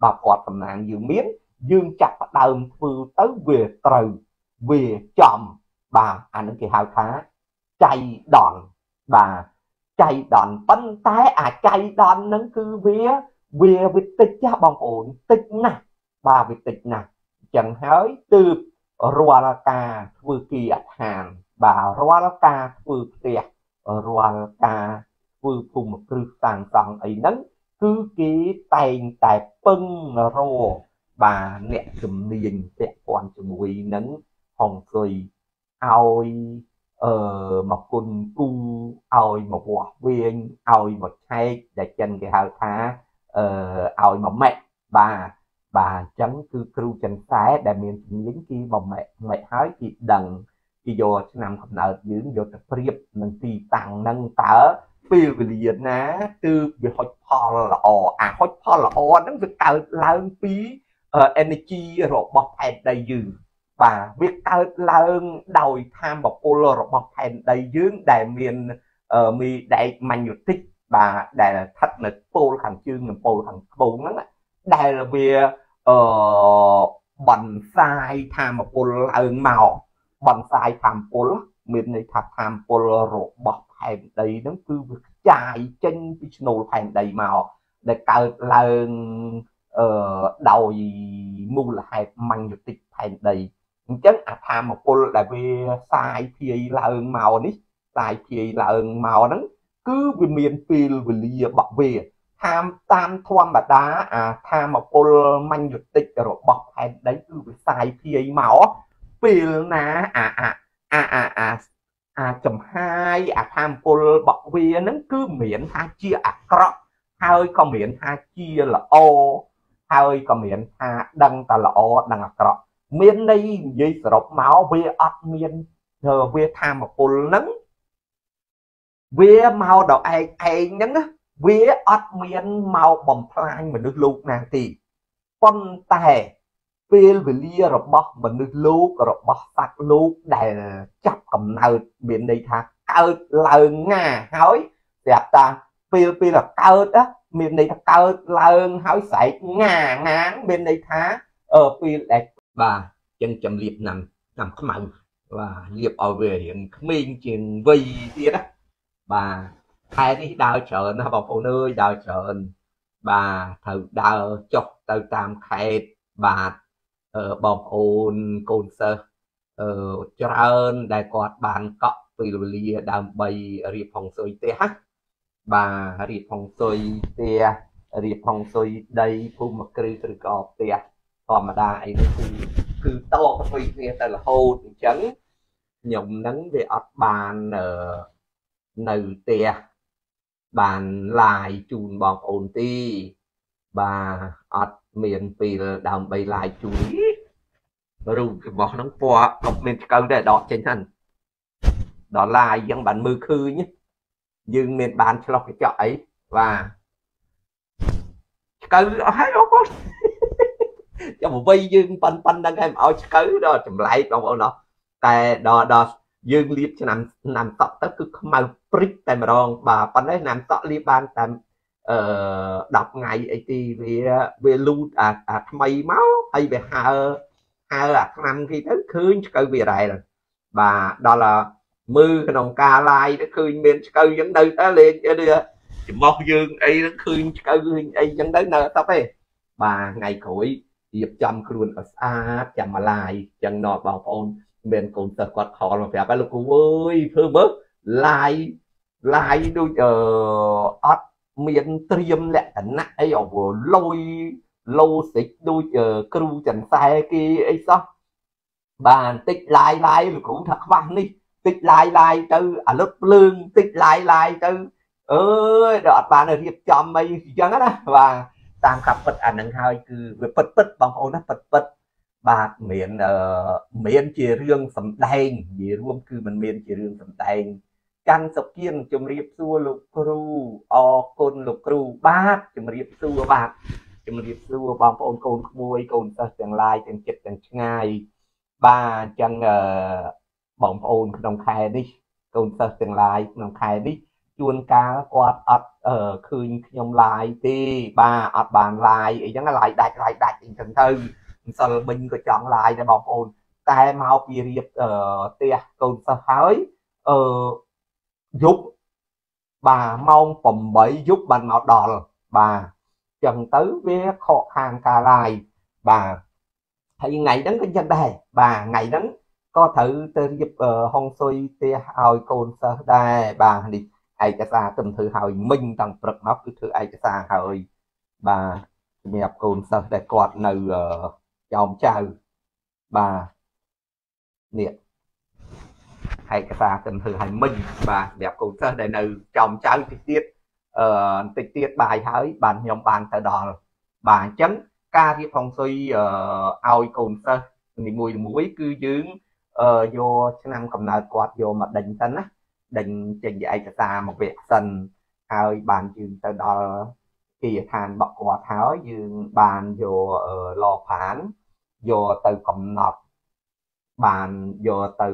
bà quạt tầm nàng dương miến dương chặt đơm phương tới về trời về chòm bà anh ấy kì hào thá chạy đòn bà chạy đòn bánh té chạy đòn nâng cư vía vía vịt tích cha bằng ổn tích nè bà vịt tích nè chẳng hỏi từ rùa la ca vừa kỳ hàn bà rùa la ca vừa tiệt rùa la ca vừa cùng một cư sàng sòng ấy nâng cứ ký tay tại pưng rô bà nẹ chùm niên tẹ quan chùm quỳ nâng hồng cười ôi một con cu ôi một quả viên ôi một hai để chân cái hào thá ôi một mẹ bà chấm cư cru chân xá để miền lính kia mà mẹ hỏi chị đằng chị vô nằm không nợ dưỡng vô tập riệp nâng tì tăng nâng tở phiêu về liền ná từ việc hot pol là hot pol là nó việc tạoឡើងពី energy របស់ផែនដីយើងបាទវាកើតឡើងដោយថាមពលរបស់ផែនដីយើងដែលមានមីដែកម៉ាញ់ទិកបាទដែលស្ថិតនៅពលខាងជើងនិងពលខាងត្បូងហ្នឹងដែលវាបន្សាយថាមពលឡើងមកបន្សាយថាមពលមានន័យថាថាមពលរបស់ផែនដីហ្នឹងគឺវាចាយចេញពីឆ្នូលផែនដីមកដែលកើតឡើងដោយមូលហេតុម៉ាញ់ទិកផែនដីអញ្ចឹងអាថាមពលដែលវាសាយភាយឡើងមកនេះសាយភាយឡើងមកហ្នឹងគឺវាមានពេលវេលារបស់វាតាមធម្មតាអាថាមពលម៉ាញ់ទិករបស់ផែនដីគឺវាសាយភាយមកពេលណាចំហាយអាថាមពលរបស់វាហ្នឹងគឺមានថាជាអាក្រក់ហើយក៏មានថាជាល្អហើយក៏មានថាដឹងតែល្អដឹងអាក្រក់មានន័យនិយាយសរុបមកវាអត់មានវាថាមពលហ្នឹងវាមកដល់ឯងហ្នឹងវាអត់មានមកបំផ្លាញមនុស្សលោកណាទេប៉ុន្តែពេលវេលារបស់មនុស្សលោករបស់សត្វលោកដែលចាប់កំណើតមានន័យថាកើតឡើងងាហើយស្រាប់តាពេលកើតមានន័យថាកើតឡើងហើយស្រែកងាមានន័យថាពេលដែលបាទចឹងចំលៀបណាំខ្មៅបាទលៀបឲ្យវារៀងក្មេងជាងវ័យទៀតណាបាទខែនេះដើរច្រើនណាបងប្អូនអើយដើរច្រើនបាទត្រូវដើរចុះទៅតាមខេត្តបាទបងប្អូនកូនសិស្សច្រើនដែលគាត់បានកក់ពេលវេលាដើម្បីរៀបហុងស៊ុយផ្ទះណាបាទរៀបហុងស៊ុយផ្ទះរៀបហុងស៊ុយដីភូមិគ្រឹះឬក៏ផ្ទះធម្មតាអីនេះគឺតកទៅគ្នាទៅរហូតអញ្ចឹងខ្ញុំហ្នឹងវាអត់បាននៅផ្ទះបានឡាយជូនបងប្អូនទីបាទអត់មានពេលដើម្បីឡាយជូនរូបរបស់ហ្នឹងពណ៌អត់មានឆ្កៅទេដកចេញហ្នឹងដល់ឡាយយ៉ាងបានមើលឃើញយើងមានបានឆ្លោះកញ្ចក់អីបាទឆ្កៅអស់ហើយបងប្អូនចាំអ្វីយើងប៉ុណ្្នឹងហើយមកឲ្យឆ្កៅដល់ចម្លែកបងប្អូនណោះតែដល់យើងលាបឆ្នាំសក់ទៅគឺខ្មៅព្រិចតែម្ដងបាទប៉ុន្តែឆ្នាំសក់លាបបានតែ10ថ្ងៃអីទីវាលូតអាថ្មីមកហើយវាហើអាថ្នាំគេទៅឃើញឆ្កៅវារ៉ែបាទដល់មើលក្នុងការឡាយទៅឃើញមានឆ្កៅអញ្ចឹងនៅតែលេងចំោះយើងអីហ្នឹងឃើញឆ្កៅឃើញអីអញ្ចឹងទៅនៅអត់ទេបាទថ្ងៃក្រោយរៀបចំខ្លួនឲ្យស្អាតចាំមកឡាយអញ្ចឹងដល់បងប្អូនមានកូនសិស្សគាត់ខលមកប្រាប់ហើយលោកគ្រូអើយធ្វើមើលឡាយដូចអត់មានត្រៀមលក្ខណៈអីលយលោសិចដូចគ្រូចន្ទសែគេអីសោះបាទបន្តិចឡាយលោកគ្រូថាខ្វះនេះតិចឡាយទៅអាលុតភ្លើងតិចឡាយទៅអើយដល់អត់បានរៀបចំអីអញ្ចឹងណាបាទតាមកាប់ពិតអានឹងហើយគឺវាពិតបងប្អូនណាពិតបាទមានជារឿងសម្ដែងនិយាយរួមគឺมันមានជារឿងសម្ដែងកាន់សុគៀនជំរាបសួរលោកគ្រូអរគុណលោកគ្រូបាទជំរាបសួរបាទជំរាបសួរបងប្អូនកូនក្មួយកូនសិស្សទាំងឡាយទាំងចិត្តទាំងឆ្ងាយបាទអញ្ចឹងបងប្អូនក្នុងខែនេះកូនសិស្សទាំងឡាយក្នុងខែនេះជួនកាលគាត់អត់ឃើញខ្ញុំឡាយទេបាទអត់បានឡាយអីចឹងឡាយដាច់អីចឹងទៅម្សិលមិញក៏ចង់ឡាយដែរបងប្អូនតែមកពីរៀបផ្ទះកូនសិស្សហើយយប់បាទម៉ោង8យប់បានមកដល់បាទចឹងទៅវាខកខានការឡាយបាទហើយថ្ងៃហ្នឹងក៏ចឹងដែរបាទថ្ងៃហ្នឹងក៏ត្រូវទៅរៀបហុងស៊ុយផ្ទះឲ្យកូនសិស្សដែរបាទនេះឯកសារទៅធ្វើឲ្យមិញតាំងព្រឹកមកគឺធ្វើឯកសារហើយបាទសម្រាប់កូនសិស្សដែលគាត់នៅចោមចៅបាទនេះឯកសារទៅធ្វើឲ្យមិញបាទសម្រាប់កូនសិស្សដែលនៅចោមចៅតិចទៀតបន្តិចទៀតបាយហើយបាទខ្ញុំបានទៅដល់បាទអញ្ចឹងការរៀបហុងស៊ុយឲ្យកូនសិស្សនីមួយគឺយើងយកឆ្នាំកំណើតគាត់យកមកដេញសិនណាដេញចេញជាឯកសារមកវគ្គសិនហើយបានយើងទៅដល់ទីឋានបកគាត់ហើយយើងបានយកលផានយកទៅកំណត់បានយកទៅ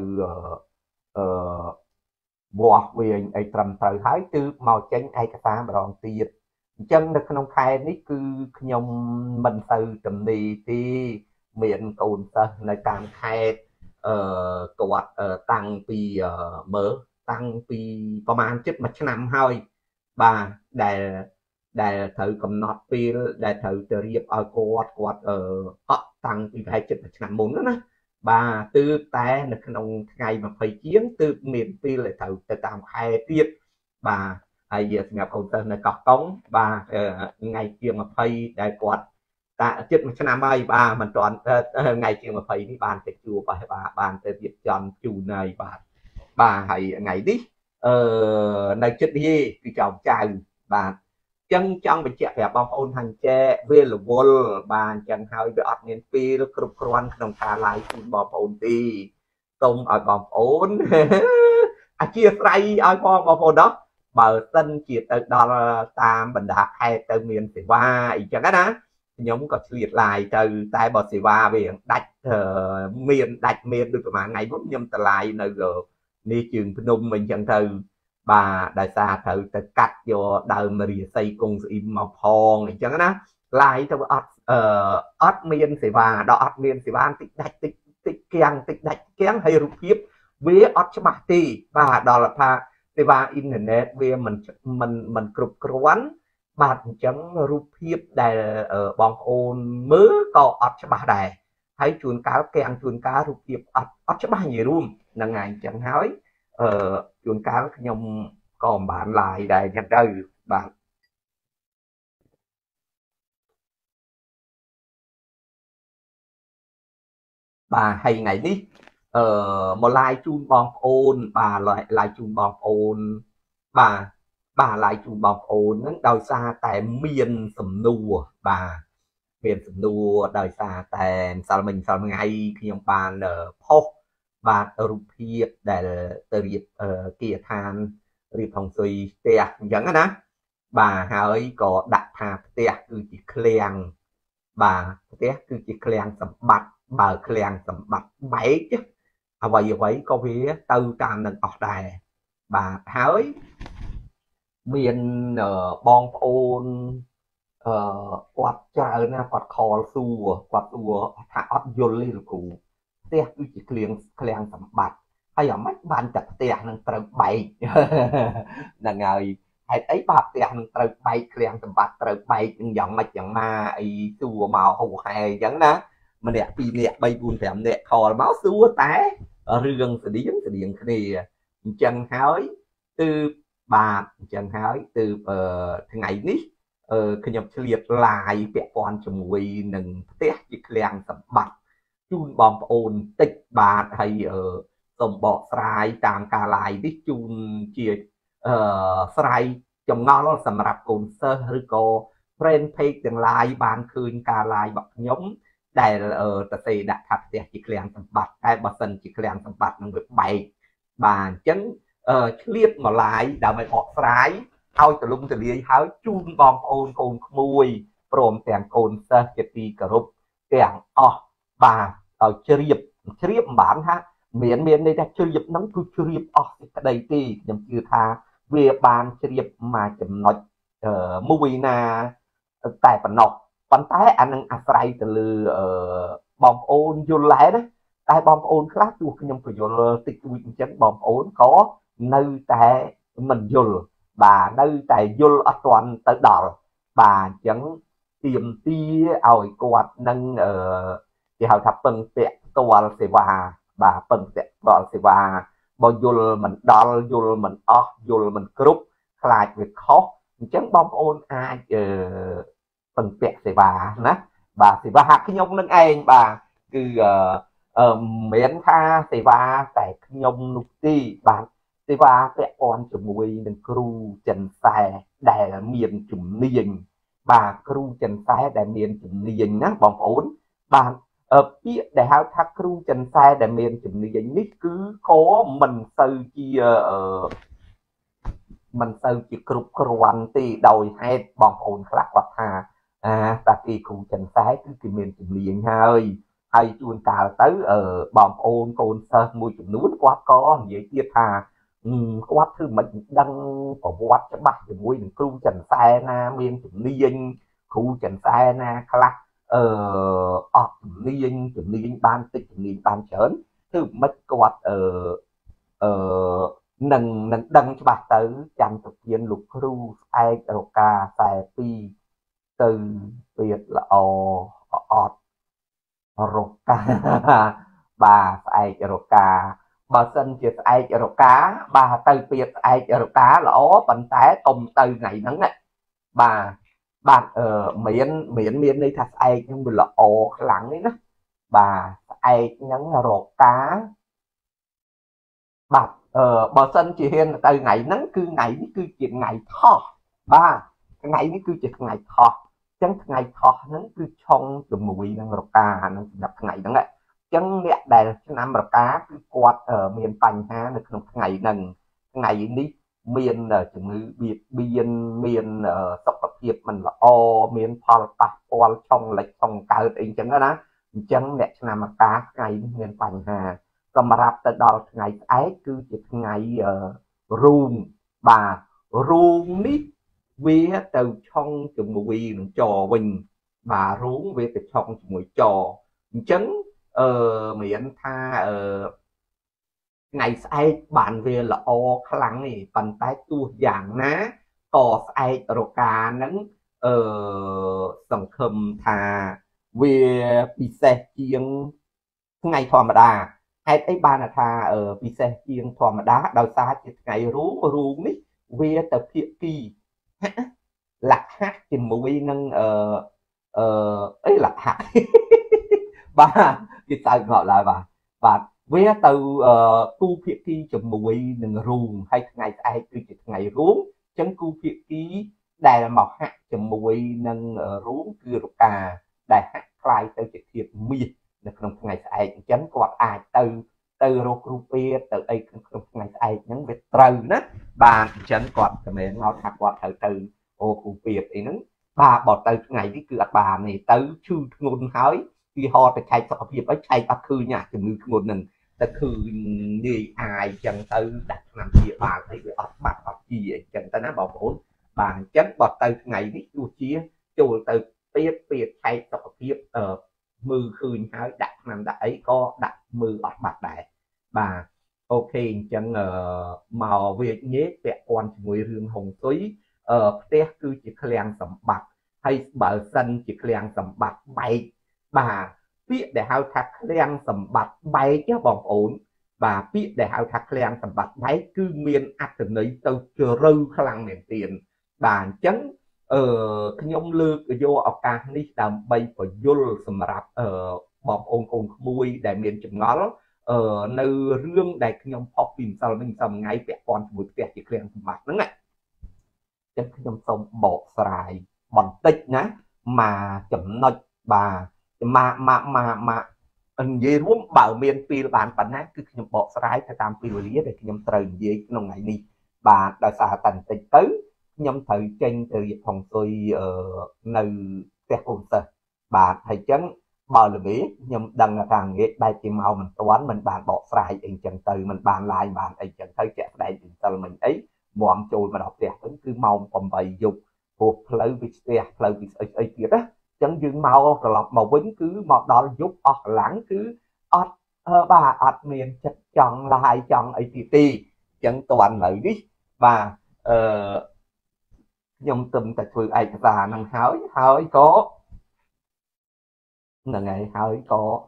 វាស់វាអីត្រឹមត្រូវហើយគឺមកចេញឯកសារម្ដងទៀតអញ្ចឹងនៅក្នុងខែនេះគឺខ្ញុំមិនទៅទំនេរទេមានកូនសិស្សនៅតាមខេត្តគាត់តាំងពីមើលតាំងពីប្រហែលជិត1ឆ្នាំហើយបាទដែលត្រូវកំណត់ពេលដែលត្រូវទៅរៀបឲ្យគាត់តាំងពីប្រហែលជិត1ឆ្នាំមុនណាបាទទើបតែនៅក្នុងថ្ងៃ20ជាងទើបមានពេលដែលត្រូវទៅតាមខែទៀតបាទហើយសម្រាប់កូនសិស្សនៅកោះកុងបាទថ្ងៃជាង20ដែលគាត់តែជិត1ឆ្នាំហើយបាទមិនទាន់ថ្ងៃជាង20នេះបានទៅជួបបាទបានទៅរៀបចំជូនហើយបាទហើយថ្ងៃនេះនៅចិត្តនេះគឺចៅបាទចឹងចង់បញ្ជាក់ប្រាប់បងប្អូនថាចេះវារវល់បាទអញ្ចឹងហើយវាអត់មានពេលគ្រប់គ្រាន់ក្នុងការ live ជូនបងប្អូនទេសូមឲ្យបងប្អូនអធិស្ឋានឲ្យបងប្អូនដល់បើសិនជាទៅដល់តាមបណ្ដាខេត្តទៅមានសេវាអីចឹងណាខ្ញុំក៏ឆ្លៀត live ទៅតែបើសេវាវាដាច់មានដូចប្រហែលថ្ងៃមុនខ្ញុំទៅ live នៅនេះជើងភ្នំអីចឹងទៅបាទដោយសារត្រូវទៅកាត់យកដើមរាសីកុងស្អ៊ីមមកផងអញ្ចឹងណាឡាយទៅអត់មានសេវាដល់អត់មានសេវាតិចដាច់តិចគាំងតិចដាច់គាំងហើយរូបភាពវាអត់ច្បាស់ទេបាទដល់ថាសេវាអ៊ីនធឺណិតវាមិនគ្រប់គ្រាន់បាទអញ្ចឹងរូបភាពដែលបងប្អូនមើលក៏អត់ច្បាស់ដែរហើយជួនកាលគាំងជួនកាលរូបភាពអត់ច្បាស់និយាយរួមហ្នឹងហើយអញ្ចឹងហើយជួនកាលខ្ញុំក៏មិនបានឡាយដែរចឹងទៅបាទហើយថ្ងៃនេះមកឡាយជូនបងប្អូនបាទឡាយជូនបងប្អូនបាទឡាយជូនបងប្អូនហ្នឹងដោយសារតែមានសំណួរបាទមានសំណួរដោយសារតែម្សិលមិញថ្ងៃខ្ញុំបានផុសបាទរូបភាពដែលទៅរៀបគាឋានរៀបហុងស៊ុយផ្ទះអញ្ចឹងណាបាទហើយក៏ដាក់ថាផ្ទះគឺជាឃ្លាំងបាទផ្ទះគឺជាឃ្លាំងសម្បត្តិបើឃ្លាំងសម្បត្តិបែកអ្វីក៏វាទៅតាមនឹងអស់ដែរបាទហើយមានបងប្អូនគាត់ច្រើនណាគាត់ខលសួរថាអត់យល់ទេលោកគ្រូផ្ទះគឺជាឃ្លាំងសម្បត្តិហើយអាម៉េចបានតែផ្ទះនឹងត្រូវបែកហ្នឹងហើយហេតុអីបាទផ្ទះនឹងត្រូវបែកឃ្លាំងសម្បត្តិត្រូវបែកនឹងយ៉ាងម៉េចយ៉ាងណាអីសួរមកហូហែអញ្ចឹងណាម្នាក់2នាក់3 4 5នាក់ខលមកសួរតែរឿងស្តៀងគ្នាអញ្ចឹងហើយទើបបាទអញ្ចឹងហើយទើបថ្ងៃនេះខ្ញុំឆ្លៀតឡាយពាក់ព័ន្ធជាមួយនឹងផ្ទះជាឃ្លាំងសម្បត្តិជូនបងប្អូនតិចបាទហើយសូមបកស្រាយតាមការឡាយនេះជូនជាស្រាយចម្ងល់សម្រាប់កូនសិស្សឬក៏ friend page ទាំងឡាយបានឃើញការឡាយរបស់ខ្ញុំដែលតសេដាក់ថាផ្ទះជាឃ្លាំងសម្បត្តិតែបើសិនជាឃ្លាំងសម្បត្តិនឹងវាបែកបាទអញ្ចឹងឆ្លៀតមកឡាយដើម្បីបកស្រាយឲ្យទលំទលាយហើយជូនបងប្អូនកូនក្មួយព្រមទាំងកូនសិស្សជាទីគោរពទាំងអស់បាទឲ្យជ្រាបមិនបានថាមានន័យថាជ្រាបហ្នឹងគឺជ្រាបអស់សេចក្តីទេខ្ញុំជឿថាវាបានជ្រាបមកចំណុចមួយណាតែប៉ុណ្ណោះប៉ុន្តែអានឹងអាស្រ័យទៅលើបងប្អូនយល់ដែរណាតែបងប្អូនខ្លះទោះខ្ញុំពយល់តិចតួចអញ្ចឹងបងប្អូនក៏នៅតែមិនយល់បាទនៅតែយល់អត់ទាន់ទៅដល់បាទអញ្ចឹងទាមទារឲ្យគាត់នឹងគេហៅថាពឹងពាក់ផ្ទាល់សេវាបាទពឹងពាក់ផ្ទាល់សេវាបើយល់មិនដល់យល់មិនអស់យល់មិនគ្រប់ខ្លាចវាខុសអញ្ចឹងបងប្អូនអាចពឹងពាក់សេវាណាបាទសេវាខ្ញុំនឹងឯងបាទគឺមានថាសេវាតែខ្ញុំនោះទេបាទសេវាពាក់ព័ន្ធជាមួយនឹងគ្រូចិនសែដែលមានជំនាញបាទគ្រូចិនសែដែលមានជំនាញណាបងប្អូនបាទពាក្យដែលហៅថាគ្រូចិនសែដែលមានជំនាញនេះគឺក៏មិនសូវជាគ្រប់គ្រាន់ទេដោយហេតុបងប្អូនខ្លះគាត់ថាតាគីគ្រូចិនសែគឺគេមានជំនាញហើយជួនកាលទៅបងប្អូនកូនសិស្សមួយចំនួនគាត់ក៏និយាយទៀតថាគាត់ធ្វើមិនដឹងប្រវត្តិច្បាស់ជាមួយនឹងគ្រូចិនសែណាមានជំនាញគ្រូចិនសែណាខ្លះអត់ជំនាញបានតិចជំនាញបានច្រើនធ្វើមិនគាត់នឹងដឹងច្បាស់ទៅចាំទៅពៀនលោកគ្រូស្អែករកា42ទៅទៀតល្អអត់រកាបាទស្អែករកាបើសិនជាស្អែករកាបាទទៅពៀតស្អែករកាល្អប៉ុន្តែកុំទៅថ្ងៃហ្នឹងបាទមានន័យថាស្អែកហ្នឹងវាល្អខ្លាំងនេះណាបាទស្អែកហ្នឹងរកាបាទបើសិនជាហ៊ានទៅថ្ងៃហ្នឹងគឺថ្ងៃនេះគឺជាថ្ងៃថោះបាទថ្ងៃនេះគឺជាថ្ងៃថោះអញ្ចឹងថ្ងៃថោះហ្នឹងគឺឆុងជាមួយនឹងរកាហ្នឹងសម្រាប់ថ្ងៃហ្នឹងអញ្ចឹងអ្នកដែលឆ្នាំរកាគឺគាត់មានបញ្ហានៅក្នុងថ្ងៃហ្នឹងថ្ងៃនេះមានជំងឺបៀតបៀនមានសុខភាពមិនល្អមានផលប៉ះពាល់ឆុងលិចឆុងកើតអីចឹងណាអញ្ចឹងអ្នកឆ្នាំរកាថ្ងៃនេះមានបញ្ហាសម្រាប់ទៅដល់ថ្ងៃស្អែកគឺជាថ្ងៃរូងបាទរូងនេះវាទៅឆុងជាមួយនឹងចវិញបាទរូងវាទៅឆុងជាមួយចអញ្ចឹងមានថាថ្ងៃស្អែកបានវាល្អខ្លាំងនេះប៉ុន្តែទោះយ៉ាងណាក៏ស្អែករកាហ្នឹងសង្ឃឹមថាវាពិសេសជាងថ្ងៃធម្មតាហេតុអីបានថាពិសេសជាងធម្មតាដោយសារជាថ្ងៃរូងនេះវាទៅភាគីលក្ខណៈជាមួយនឹងអីលក្ខណៈបាទគេសើចងក់ឡើយបាទវាទៅគូភាគីជាមួយនឹងរូងហើយថ្ងៃស្អែកគឺជាថ្ងៃរូងអញ្ចឹងគូភាគីដែលមកហាក់ជាមួយនឹងរូងគឺរកាដែលហាក់คล้ายទៅជាធាតុមាសនៅក្នុងថ្ងៃស្អែកអញ្ចឹងគាត់អាចទៅរកគ្រូពេទ្យទៅអីក្នុងថ្ងៃស្អែកហ្នឹងវាត្រូវណាបាទអញ្ចឹងគាត់តែមែនមកថាគាត់ត្រូវទៅគ្រូពេទ្យអីហ្នឹងបាទបើទៅថ្ងៃនេះគឺអត់បានទេទៅឈឺធ្ងន់ហើយពីហោទៅឆែកសុខភាពអីឆែកអត់ឃើញជំងឺធ្ងន់ហ្នឹងតែឃើញនាយអាយអញ្ចឹងទៅដាក់ថ្នាំព្យាបាលអីវាអត់បាត់អត់ជាអញ្ចឹងទៅណាបងប្អូនបាទអញ្ចឹងបើទៅថ្ងៃនេះទោះជាចូលទៅពេទ្យឆែកសុខភាពមើលឃើញហើយដាក់ថ្នាំដាក់អីក៏ដាក់មើលអត់បាត់ដែរបាទអូខេអញ្ចឹងមកវាញេពាក់ព័ន្ធជាមួយរឿងហុងស៊ុយផ្ទះគឺជាឃ្លាំងសម្បត្តិហើយបើសិនជាឃ្លាំងសម្បត្តិបែកបាទពាក្យដែលហៅថាឃ្លាំងសម្បត្តិបែកបងប្អូនបាទពាក្យដែលហៅថាឃ្លាំងសម្បត្តិបែកគឺមានអត្ថន័យទៅជ្រៅខ្លាំងមែនទែនបាទអញ្ចឹងខ្ញុំលើកយកឱកាសនេះដើម្បីបញ្យល់សម្រាប់បងប្អូនកូនក្មួយដែលមានចម្ងល់នៅរឿងដែលខ្ញុំផុសពីម្សិលមិញថ្ងៃពាក់ព័ន្ធជាមួយផ្ទះជាឃ្លាំងសម្បត្តិហ្នឹងណាចឹងខ្ញុំសូមបកស្រាយបន្តិចណាមកចំណុចបាទមកនិយាយរួមបើមានពេលបានប៉ុណ្ណាគឺខ្ញុំបកស្រាយទៅតាមពេលវេលាដែលខ្ញុំត្រូវនិយាយក្នុងថ្ងៃនេះបាទដោយសារតែបន្តិចទៅខ្ញុំត្រូវចេញទៅរៀបហុងស៊ុយនៅផ្ទះកូនសិស្សបាទហើយចឹងបើល្ងាចខ្ញុំដឹងថាល្ងាចបែរជាមកមិនទាន់មិនបានបកស្រាយអីចឹងទៅមិនបានឡាយបានអីចឹងទៅជាក់ស្ដែងពីសិលមិញអី mòm trôi mà đọc tiệt vẫn cứ mong còn bày dục buộc lấy vì tiệt lấy vì ấy tiệt á chẳng dừng màu lọc màu vĩnh cứ một đó giúp ọt lãng cứ ọt bà ọt miền chặt chọn lại chọn ấy tì chẳng toàn lợi đi và nhung tùm tại phương ấy và năng hỏi có là ngày hỏi có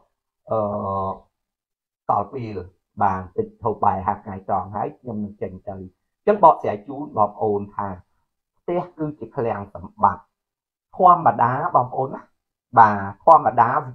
tỏ bìa bàn tịch thuộc bài hạt ngày tròn hái nhung trình từ chẳng bọt sẽ chú bọt ồn thà tiếc cứ chỉ khăn sầm bạc khoa mà đá bọt ồn á bà khoa mà đá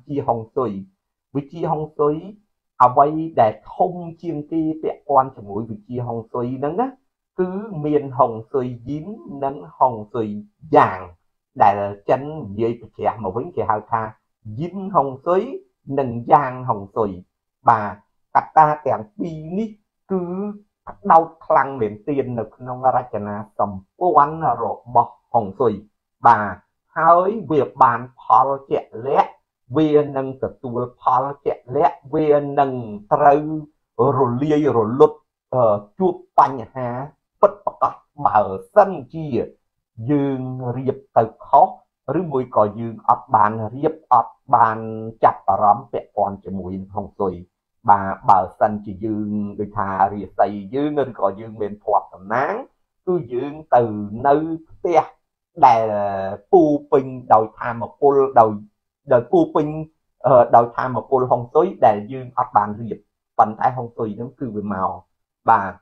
vị trí hồng suy ở đây để không chiên ti vẹn quan cho mũi vị trí hồng suy nâng á cứ miền hồng suy dín nâng hồng suy vàng để chân dưới trẻ mà với trẻ hào tha dín hồng suy nâng giang hồng suy bà cắt ta kèm pi ní cứ đau khăn miền tiền được nông ra cho na sầm quan rồi bọc hồng suy bà hơi việc bàn phò trẻ lẽ vì nâng tự tu phò trẻ lẽ vì nâng trâu rồi lia rồi lụt chuột bánh hà bất bạc bảo sân chia dương riệp từ khó rồi mùi có dương ọt bàn riệp ọt bàn chặt rắm vẹn còn cho mùi hồng suy bà bảo sân chỉ dương người thà riệp xây dương người có dương bên thoát tầm nắng cứ dương từ nơi tia để pu pin đầu tham một cô đầu đời pu pin đầu tham một cô hồng suy để dương ọt bàn riệp phần thái hồng suy nó cứ về màu bà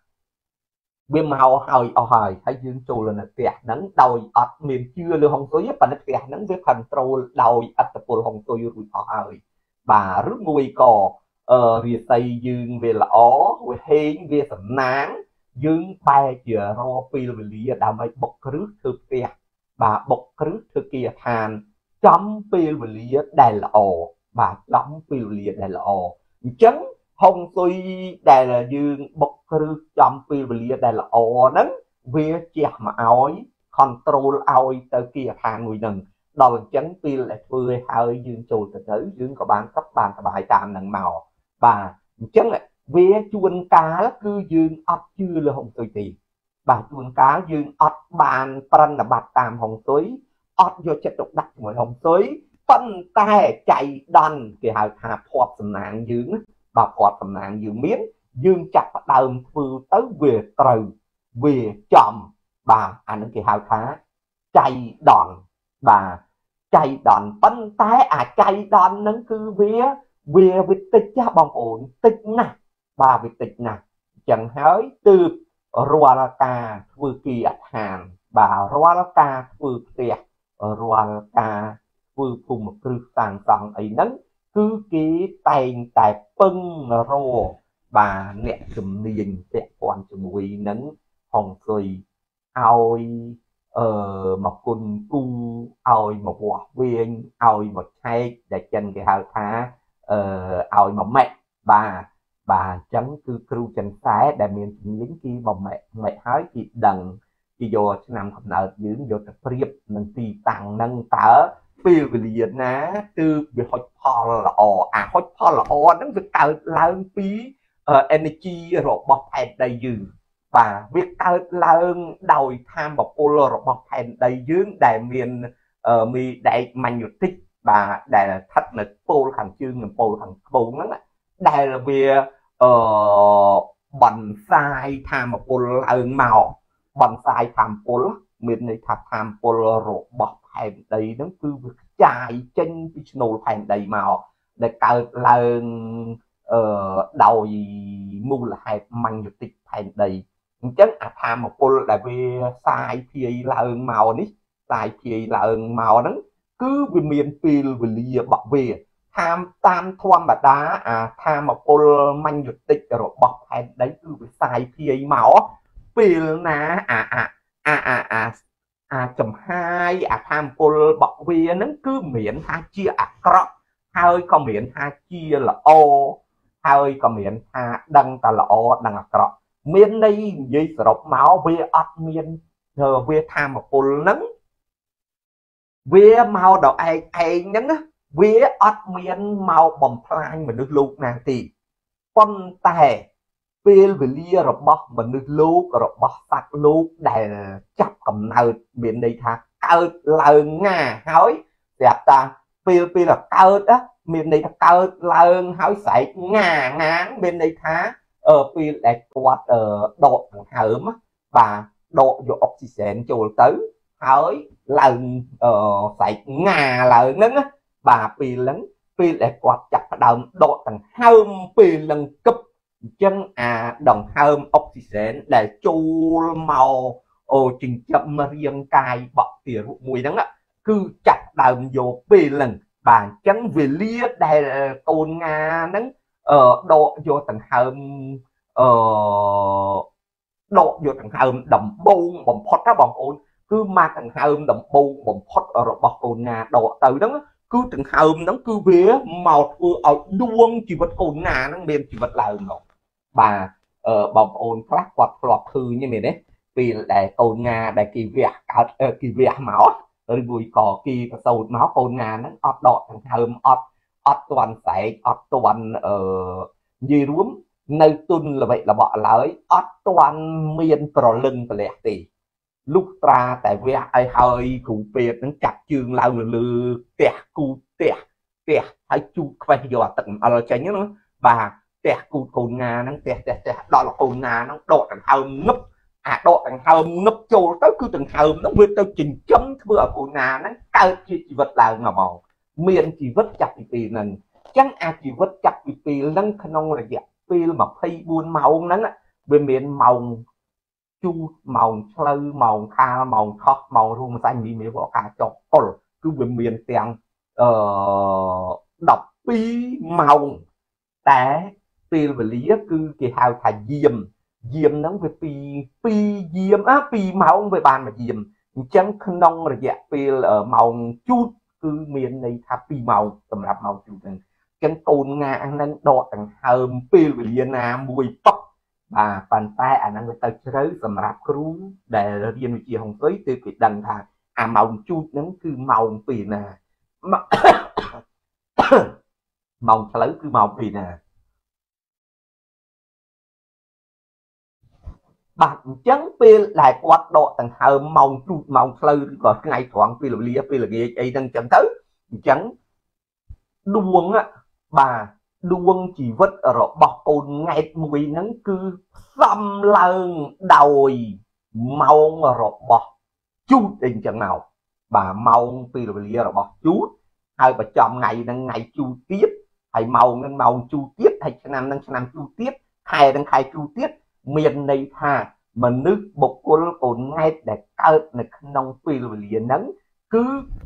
về màu hỏi thấy dương trù là kẹt nắng đầu ọt miền chưa lưu hồng suy và nó kẹt nắng với control đầu ọt cô hồng suy rồi hỏi bà rất mùi cò vì xây dương về là ó về hên về sầm nắng dương bay chừa ro pil về lý đào mấy bọc rước thực kẹt bà bọc rước thực kia than chấm pil về lý đài là ồ bà chấm pil về lý đài là ồ chấn hồng suy đài là dương bọc rước chấm pil về lý đài là ồ nắng về chẹt mà oi control oi tới kia than người nừng đó là chấn pil lại vừa hơi dương trù từ tới dương có bán cấp bàn bài tạm nằng màu bà chấn lại về chuồn cá cứ dương ấp chưa là hồng suy tì bà chuồn cá dương ấp bàn phân là bạc tam hồng suy ấp vô chất độc đắc của hồng suy phân tay chạy đòn thì hào thà phọt sầm nạn dương bà phọt sầm nạn dương miếng dương chặt đờm vừa tới về từ về chậm bà anh cái hào thà chạy đòn bà chạy đòn phân tay chạy đòn nâng cứ về tích cha bằng ổn tích nè bà về tích nè chẳng hỏi từ Rualaka vừa kỳ hàn bà Rualaka vừa tiệt Rualaka vừa cùng một cư sàng sòng ấy nắng cứ ký tay tại pưng rô bà nẹ chùm niên tẹt quan chùm quỳ nắng hồng suy ôi một con cu ôi một quả viên ôi một thay để chân cái hào thá ôi một mẹ bà chấm cứ kêu chân xá để miền lính kia một mẹ hỏi chị đằng chị vô năm không nợ dưỡng vô tập riệp nâng tì tăng nâng tở phiêu về liệt ná từ bị hốt phò là hốt phò là nó việc tạoឡើងពី energy របស់ផែនដីយើងបាទវាកើតឡើងដោយថាមពលរបស់ផែនដីយើងដែលមានមីដែកម៉ាញ់យូទិកបាទដែលស្ថិតនៅពលខាងជើងនិងពលខាងត្បូងហ្នឹងដែលវាបន្សាយថាមពលឡើងមកបន្សាយថាមពលមានន័យថាថាមពលរបស់ផែនដីហ្នឹងគឺវាចាយចេញពីឆ្នូលផែនដីមកដែលកើតឡើងដោយមូលហេតុម៉ាញ់យូទិកផែនដីអញ្ចឹងអាថាមពលដែលវាសាយភាយឡើងមកនេះសាយភាយឡើងមកហ្នឹងគឺវាមានពេលវេលារបស់វាតាមធម្មតាអាថាមពលម៉ាញ់យូទិករបស់ផែនដីគឺវាសាយភាយមកពេលណាចំហាយអាថាមពលរបស់វាហ្នឹងគឺមានថាជាអាក្រក់ហើយក៏មានថាជាល្អហើយក៏មានថាដឹងតែល្អដឹងអាក្រក់មានន័យនិយាយសរុបមកវាអត់មានវាថាមពលហ្នឹងវាមកដល់ឯងហ្នឹងវាអត់មានមកបំផ្លាញមនុស្សលោកណាទេប៉ុន្តែពេលវេលារបស់មនុស្សលោករបស់សត្វលោកដែលចាប់កំណើតមានន័យថាកើតឡើងងាហើយស្រាប់តាពេលកើតមានន័យថាកើតឡើងហើយស្រែកងាមានន័យថាពេលដែលគាត់ដកដង្ហើមបាទដកយកអុកស៊ីសែនចូលទៅហើយឡើងស្រែកងាឡើងហ្នឹងបាទពេលហ្នឹងពេលដែលគាត់ចាប់ផ្ដើមដកដង្ហើមពេលហ្នឹងគប់អញ្ចឹងអាដង្ហើមអុកស៊ីសែនដែលចូលមកចិញ្ចឹមរាងកាយបក់ទារកមួយហ្នឹងគឺចាប់ដើមយកពេលហ្នឹងបាទអញ្ចឹងវេលាដែលកូនងាហ្នឹងដកយកដង្ហើមដកយកដង្ហើមដំបូងបំផុតណាបងប្អូនគឺមកដង្ហើមដំបូងបំផុតរបស់កូនងាដកទៅហ្នឹងគឺដង្ហើមហ្នឹងគឺវាមកធ្វើឲ្យដួងជីវិតកូនងាហ្នឹងមានជីវិតឡើងមកបាទបងប្អូនខ្លះគាត់ធ្លាប់ឃើញមែនទេពេលដែលកូនងាដែលគេវះកើតគេវះមកឬមួយក៏គេកសោតមកកូនងាហ្នឹងអត់ដកដង្ហើមអត់ទាន់ស្រែកអត់ទាន់និយាយរួមនៅទុនល្បីល្បក់ឡើយអត់ទាន់មានប្រលឹងប្រលះទេលុះត្រាតែវះឲ្យហើយគ្រូពេទ្យហ្នឹងចាក់ជើងឡើងលើផ្ទះគូផ្ទះហើយជូតខ្វេះយកទឹកអំអិលចេញហ្នឹងបាទផ្ទះគូកូនងាហ្នឹងផ្ទះដល់កូនងាហ្នឹងដកដង្ហើមងឹបអាដកដង្ហើមងឹបចូលទៅគឺដង្ហើមហ្នឹងវាទៅចិញ្ចឹមធ្វើឲ្យកូនងាហ្នឹងកើតជាជីវិតឡើងមកមានជីវិតចាប់ពីពេលហ្នឹងអញ្ចឹងអាជីវិតចាប់ពីពេលហ្នឹងក្នុងរយៈពេល24ម៉ោងហ្នឹងវាមានម៉ោងជូតម៉ោងឆ្លូវម៉ោងខាលម៉ោងខុសម៉ោងរួមសាច់មានវកាចុកពលគឺវាមានទាំង12ម៉ោងតែពេលវេលាគឺគេហៅថាយាមហ្នឹងវា2យាម2ម៉ោងវាបានមួយយាមអញ្ចឹងក្នុងរយៈពេលម៉ោងជូតគឺមានន័យថា2ម៉ោងសម្រាប់ម៉ោងជូតហ្នឹងអញ្ចឹងកូនងាហ្នឹងដកដង្ហើមពេលវេលាណាមួយប៉ុកបាទប៉ុន្តែអាហ្នឹងវាទៅជ្រៅសម្រាប់គ្រូដែលរៀនវិទ្យាហុងស៊ុយទើបគេដឹងថាអាម៉ោងជូតហ្នឹងគឺម៉ោងពេលណាម៉ោងផ្លូវគឺម៉ោងពេលណាបាទអញ្ចឹងពេលដែលគាត់ដកដង្ហើមម៉ោងជូតម៉ោងផ្លូវឬក៏ថ្ងៃត្រង់ពេលវេលាពេលល្ងាចអីហ្នឹងអញ្ចឹងទៅអញ្ចឹងដួងបាទដួងជីវិតរបស់កូនង៉ែតមួយហ្នឹងគឺផ្សំឡើងដោយម៉ោងរបស់ជូតអីអញ្ចឹងមកបាទម៉ោងពេលវេលារបស់ជូតហើយបើចំថ្ងៃហ្នឹងថ្ងៃជូតទៀតហើយម៉ោងហ្នឹងម៉ោងជូតទៀតហើយឆ្នាំហ្នឹងឆ្នាំជូតទៀតខែហ្នឹងខែជូតទៀតមានន័យថាមនុស្សបុគ្គលកូនង៉ែតដែលកើតនៅក្នុងពេលវេលាហ្នឹងគឺ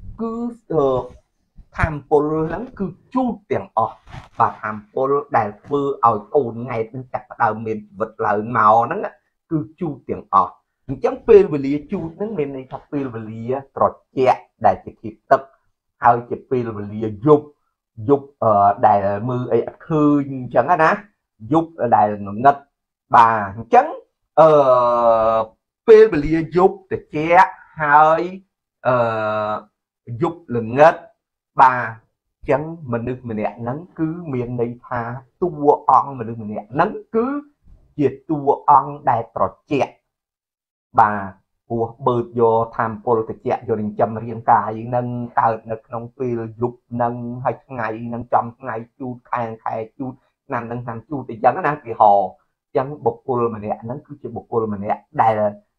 ធម្មពលហ្នឹងគឺជូតទាំងអស់បាទធម្មពលដែលធ្វើឲ្យកូនង៉ែតនឹងចាប់ផ្ដើមមានជីវិតឡើងមកហ្នឹងគឺជូតទាំងអស់អញ្ចឹងពេលវេលាជូតហ្នឹងមានន័យថាពេលវេលាត្រជាក់ដែលជាធៀបទឹកហើយជាពេលវេលាយប់ដែលមើលអីអត់ឃើញអញ្ចឹងណាយប់ដែលងងឹតបាទអញ្ចឹងពេលវេលាយប់ត្រជាក់ហើយយប់ល្ងឹតបាទអញ្ចឹងមនុស្សម្នាក់ហ្នឹងគឺមានន័យថាតួអង្គមនុស្សម្នាក់ហ្នឹងគឺជាតួអង្គដែលត្រជាក់បាទព្រោះបើកយកធម្មពលត្រជាក់យកចិញ្ចឹមរាងកាយហ្នឹងកើតនៅក្នុងពេលយប់ហ្នឹងហើយថ្ងៃហ្នឹងចំថ្ងៃជូតខែជូតឆ្នាំហ្នឹងឆ្នាំជូតអីចឹងណាគេហៅចឹងបុគ្គលម្នាក់ហ្នឹងគឺជាបុគ្គលម្នាក់ដែល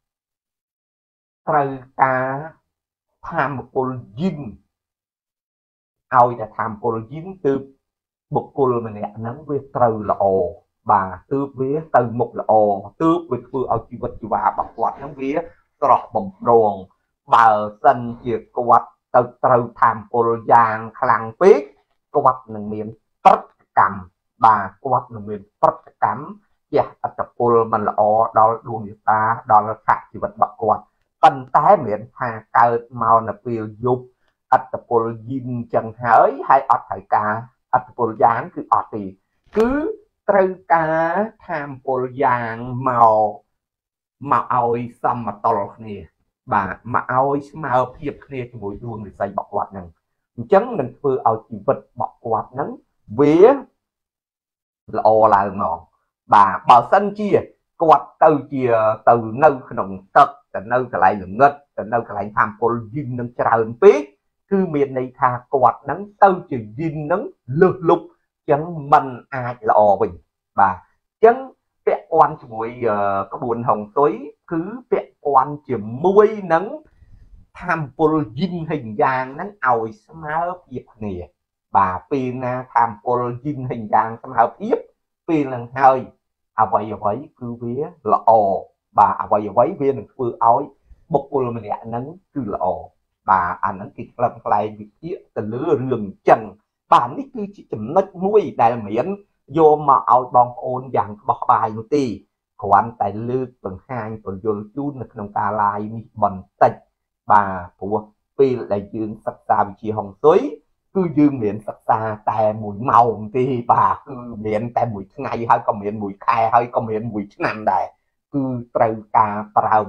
ត្រូវការធម្មពលយិនឲ្យតែធម្មពលយិនទើបបុគ្គលម្នាក់ហ្នឹងវាត្រូវល្អបាទទើបវាទៅមុខល្អទើបវាធ្វើឲ្យជីវិតជីវ៉ារបស់គាត់ហ្នឹងវាស្រស់បំព្រងបើសិនជាគាត់ទៅត្រូវធម្មពលយ៉ាងខ្លាំងពេកគាត់នឹងមានប្រតិកម្មបាទគាត់នឹងមានប្រតិកម្មជះអត្តពលមិនល្អដល់ដួងវិសាដល់ខៈជីវិតរបស់គាត់ប៉ុន្តែមានថាកើតមកនៅពេលយប់អត្តពលយិនចឹងហើយអត់ត្រូវការអត្តពលយ៉ាងគឺអត់ទេគឺត្រូវការធម្មពលយ៉ាងមកឲ្យសមតុល្យគ្នាបាទមកឲ្យស្មើភាពគ្នាជាមួយដួងវិស័យរបស់គាត់ហ្នឹងអញ្ចឹងនឹងធ្វើឲ្យជីវិតរបស់គាត់ហ្នឹងវាល្អឡើងមក bà sân chia quạt từ chia từ nơi nồng tật từ nơi cái lại ngất từ nơi cái lại tham cô dinh nâng trào biết cứ miền này thà quạt nắng từ chỉ dinh nắng lượt lục chẳng mình ai là ồ bình bà chẳng vẽ quan cho mùi có buồn hồng tối cứ vẽ quan chỉ mùi nắng tham cô dinh hình dạng nắng ồi smart việc nè bà pin tham cô dinh hình dạng smart tiếp pin lần hơi à vậy cứ vía là ồ bà à vậy viên cứ ói bốc cô mình lại nắng cứ là ồ bà anh nắng kịch lần lại việc kia từ lứa rừng chân bà ní cứ chỉ chấm nách mũi đại miễn vô mà ao bong ôn dạng bọc bài một tí khoan tại lư tuần hai tuần vô chút là không ta lại mi bần tịch bà của phi lại dương sắc xa bị chi hồng suối cứ dương miệng sắc xaแต่mùi màu thì bà cứ miệngแต่mùi ngày hơi có miệng mùi khai hơi có miệng mùi năm đại cứ trâu ca prao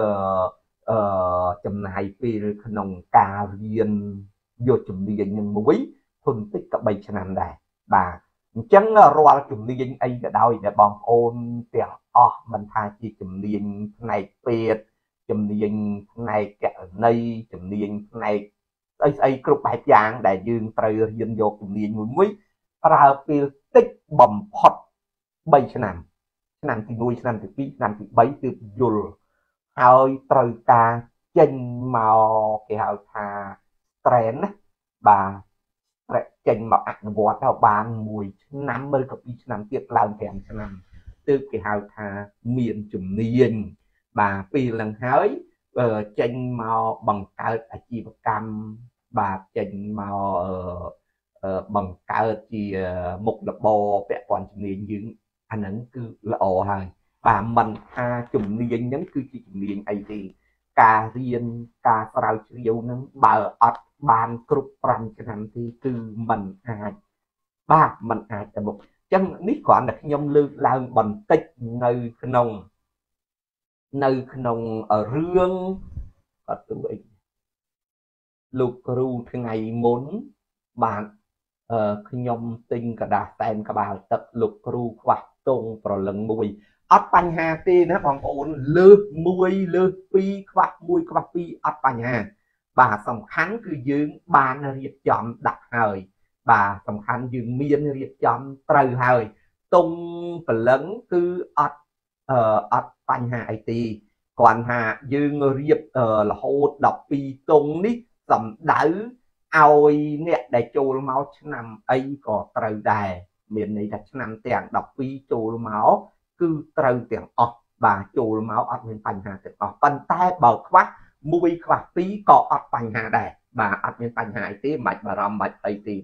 chấm này phi nông ca viên vô chấm đi những mũi thuần tích các bảy năm đại bà chẳng rồi chấm đi những ấy cái đôi để bom ôn tiền mình thay chỉ chấm đi này biệt chấm đi này cái này chấm đi này ấy cục bài giảng đại dương trời dân vô chấm đi mũi prao phi tích bầm phật bảy năm thì nuôi năm thì pi năm thì bảy từ dul hơi trời ta chân màu cái hào thà trend bà chân màu ăn vót theo bàn mùi năm mươi cặp pi năm tiết làm kèm năm từ cái hào thà miền chủng niên bà pi lần hới chân màu bằng cao ở chi bậc cam bà chân màu bằng cao chi một là bò vẽ toàn chủng niên những anh ấy cứ là ồ hai bà mình chùm niên nhấn cứ chỉ chùm niên ấy thì cà riêng cà phao chiều nắng bờ ọt bàn cục răng cho nên thì cứ mình ba mình tại một chân nít khoản là nhom lư lang bần tích nơi nông ở rương ở tuổi lục ru thứ ngày muốn bạn nhom tinh cả đà tem cả bà tập lục ru quạt tông pro lần mùi ắt bánh hà tê nó bằng ổn lơ mùi lơ pi quạt mùi quạt pi ắt bánh hà bà sòng khánh cứ dương bàn riệp chọn đặt hơi bà sòng khánh dương miên riệp chọn trời hơi tung phần lớn cứ ắt bánh hà it còn hà dương riệp là hô đọc pi tung ní sầm đỡ ôi nè để chùa máu năm ấy có trời đài miền này đặt năm tiền đọc pi chùa máu cứ trời tiền bà chùa máu ở bên bành hà tiền bàn tay bờ khoác mùi khoác tí có ở bành hà đài bà ở bên bành hà tí mạch bà rầm mạch ấy tí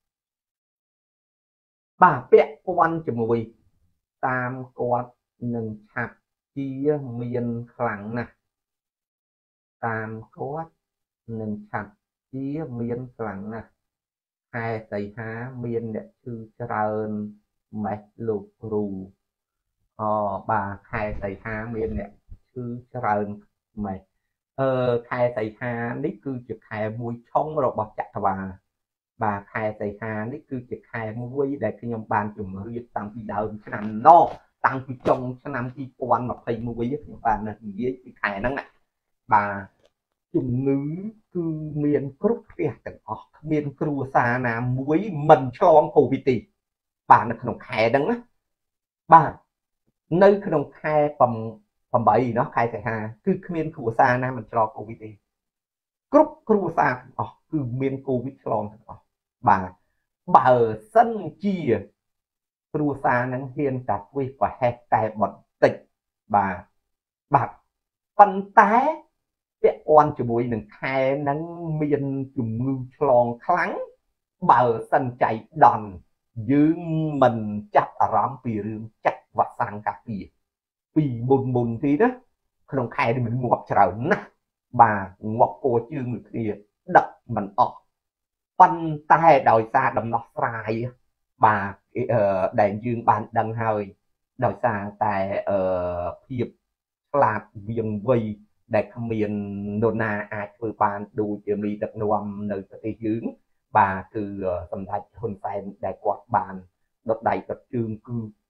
bà vẽ quan cho mùi tam quạt nâng chặt chia miền khẳng nè tam quạt nâng chặt chia miền khẳng nè hai tay há miền để chư trơn mạch lục rù bà hai tay há miền để chư trơn mạch hai tay há nít cứ trực hai mũi冲rồi bọc chặt bà hai tay há nít cứ trực hai mũi để cái nhóm bàn chùm riết tăngពីដើមឆ្នាំណោតាំងពីចុងឆ្នាំ2021ខ្ញុំបាននិយាយពីខែហ្នឹងបាទជំងឺគឺមានគ្រប់ផ្ទះទាំងអស់គ្មានគ្រួសារណាមួយមិនឆ្លងកូវីដទេបាទនៅក្នុងខែហ្នឹងណាបាទនៅក្នុងខែ8នោះខែសីហាគឺគ្មានគ្រួសារណាមិនឆ្លងកូវីដទេគ្រប់គ្រួសារទាំងអស់គឺមានកូវីដឆ្លងទាំងអស់បាទបើសិនជាគ្រួសារហ្នឹងហ៊ានតែវិប្រហែសតែបន្តិចបាទប៉ុន្តែពាក់ព័ន្ធជាមួយនឹងខែហ្នឹងមានជំងឺឆ្លងខ្លាំងបើសិនចៃដន្យយើងមិនចាប់អារម្មណ៍ពីរឿងចាក់វ៉ាក់សាំងការពារពីមុនទីណាក្នុងខែនេះmìnhងាប់ច្រើនណាស់បាទងាប់ពោះជើងមួយគ្នាដឹកមិនអស់ប៉ុន្តែដោយសារដំណោះស្រាយបាទដែលយើងបានដឹងហើយដោយសារតែភាពឆ្លាតវៀងវៃដែលគ្មាននរណាអាចធ្វើបានដូចជាមីដឹកនាំនៅប្រទេសយើងបាទគឺសម្ដេចហ៊ុនសែនដែលគាត់បានដុតដៃដុតជើងគឺគាត់ធ្វើ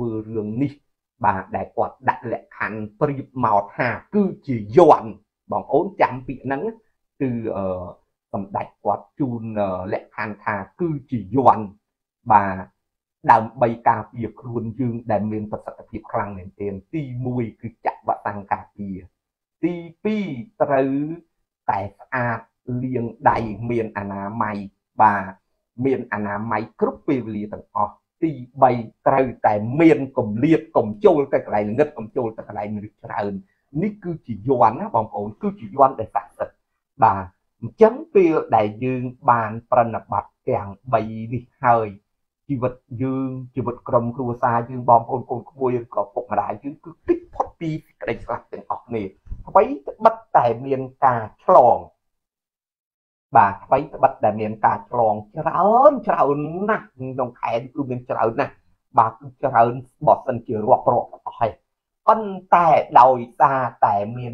ធ្វើរឿងនេះបាទដែលគាត់ដាក់លក្ខខណ្ឌប្រៀបមកថាគឺជាយន់បងប្អូនចាំពាក្យហ្នឹងគឺសម្ដេចគាត់ជូនលក្ខខណ្ឌថាគឺជាយន់បាទដើម្បីការពារខ្លួនយើងដែលមានប្រសិទ្ធភាពខ្លាំងមែនទែនទី1គឺចាក់វ៉ាក់សាំងការពារទី2ត្រូវតែស្អាតលាងដៃមានអនាម័យបាទមានអនាម័យគ្រប់ពេលវេលាទាំងអស់ទី3ត្រូវតែមានកម្លៀតកុំចូលទៅកន្លែងល្ងឹតកុំចូលទៅកន្លែងមនុស្សច្រើននេះគឺជាយ័ន្តណាបងប្អូនគឺជាយ័ន្តដែលស័ក្តិសិទ្ធិបាទអញ្ចឹងពេលដែលយើងបានប្រណិប័តទាំង3នេះហើយជីវិតយើងជីវិតក្រុមគ្រួសារយើងបងប្អូនកូនក្មួយក៏ពុកម្ដាយយើងគឺគិតផុតពីសេចក្តីស្លាប់ទាំងអស់គ្នាអ្វីត្បិតតែមានការឆ្លងបាទអ្វីត្បិតតែមានការឆ្លងច្រើនណាស់ក្នុងខែគឺមានច្រើនណាស់បាទគឺច្រើនបើសិនជារាប់អស់ហើយប៉ុន្តែដោយសារតែមាន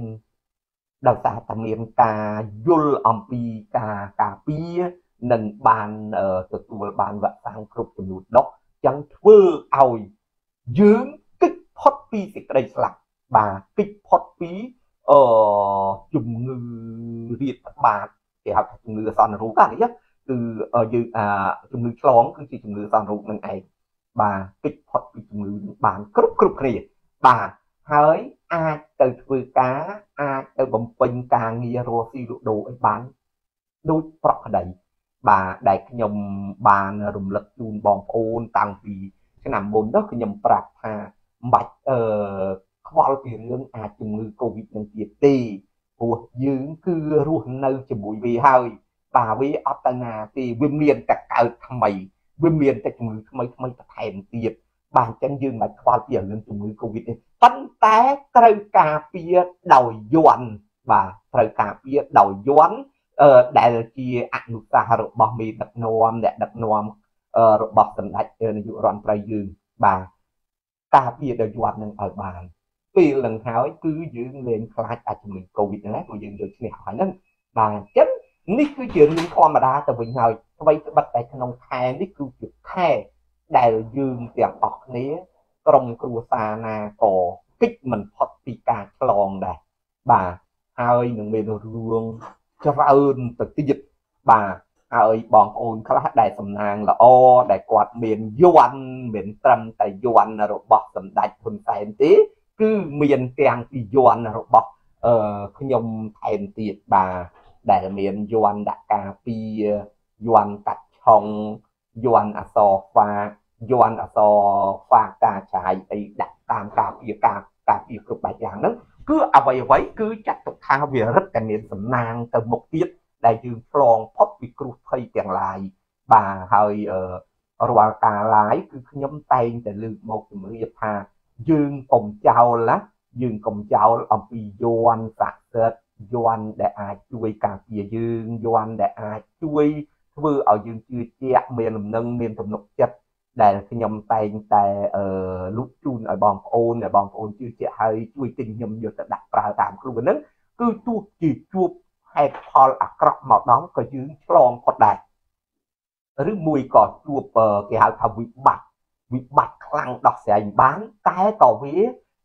ការយល់អំពីការការពារនិងបានទទួលបានវ៉ាក់សាំងគ្រប់ចំនួនដុសចឹងធ្វើឲ្យយើងគេចផុតពីសេចក្តីស្លាប់បាទគេចផុតពីជំងឺរាតត្បាតគេហៅថាជំងឺសន្និរោគនេះគឺយើងជំងឺឆ្លងគឺជាជំងឺសន្និរោគនឹងឯងបាទគេចផុតពីជំងឺបានគ្រប់គ្នាបាទហើយអាចទៅធ្វើការអាចទៅបំពេញការងាររស់ស៊ីលក់ដូរឲ្យបានដូចប្រក្រតីបាទដែលខ្ញុំបានរំលឹកជូនបងប្អូនតាំងពីឆ្នាំមុនទៅខ្ញុំប្រាប់ថាមិនបាច់ខ្វល់ពីរឿងអាចជំងឺ Covid នឹងទៀតទេព្រោះយើងគឺរស់នៅជាមួយវាហើយបាទវាអត់ទៅណាទេវាមានតែកើតថ្មីវាមានតែជំងឺថ្មីបន្ថែមទៀតបាទអញ្ចឹងយើងមិនខ្វល់ពីរឿងជំងឺ Covid ទេប៉ុន្តែត្រូវការពារដោយយន្តបាទត្រូវការពារដោយយន្តដែលជាអនុសាសន៍របស់មេដឹកនាំអ្នកដឹកនាំរបស់សម្ដេចនាយករដ្ឋមន្ត្រីយើងបាទការពារដោយយន្តនឹងឲ្យបានពេលនឹងហើយគឺយើងលែងខ្លាចអាចជំងឺ Covid ហ្នឹងព្រោះយើងយកឈ្នះហើយហ្នឹងបាទអញ្ចឹងនេះគឺជារឿងធម្មតាទៅវិញហើយអ្វីត្បិតតែក្នុងខែនេះគឺជាខែដែលយើងទាំងអស់គ្នាក្រុមគ្រួសារណាក៏គិតមិនផុតពីការឆ្លងដែរបាទហើយនឹងមានរឿងច្រើនទៅទៀតបាទហើយបងប្អូនខ្លះដែលសំណាងល្អដែលគាត់មានយន្តមានត្រឹមតែយន្តរបស់សម្ដេចហ៊ុនសែនទេគឺមានទាំងពីយន្តរបស់ខ្ញុំថែមទៀតបាទដែលមានយន្តដាក់ការពីយន្តកាត់ឆុងយន្តអសរហ្វាយន្តអសរហ្វាការចាយអីដាក់តាមការពារគ្រប់បែបយ៉ាងហ្នឹងគឺអ្វីគឺចាត់ទុកថាវារឹតតែមានសំណាងទៅមុខទៀតដែលយើងឆ្លងផុតពីគ្រោះភ័យទាំងឡាយបាទហើយរាល់ការឡាយគឺខ្ញុំតែងតែលើកមកជម្រាបថាយើងកុំចោលណាយើងកុំចោលអំពីយន្តស័ក្តិសិទ្ធិយន្តដែលអាចជួយការពារយើងយន្តដែលអាចជួយធ្វើឲ្យយើងជឿជាក់មានលំនឹងមានទំនុកចិត្តដែលខ្ញុំតែងតែលូកជូនឲ្យបងប្អូនដែលបងប្អូនជឿជាក់ហើយជួយទិញខ្ញុំយកទៅដាក់ប្រើតាមខ្លួនហ្នឹងគឺទោះជាជួបហេតុផលអាក្រក់មកដល់ក៏យើងឆ្លងផុតដែរឬមួយក៏ជួបគេហៅថាវិបត្តិខ្លាំងដោះស្រាយបានតែក៏វា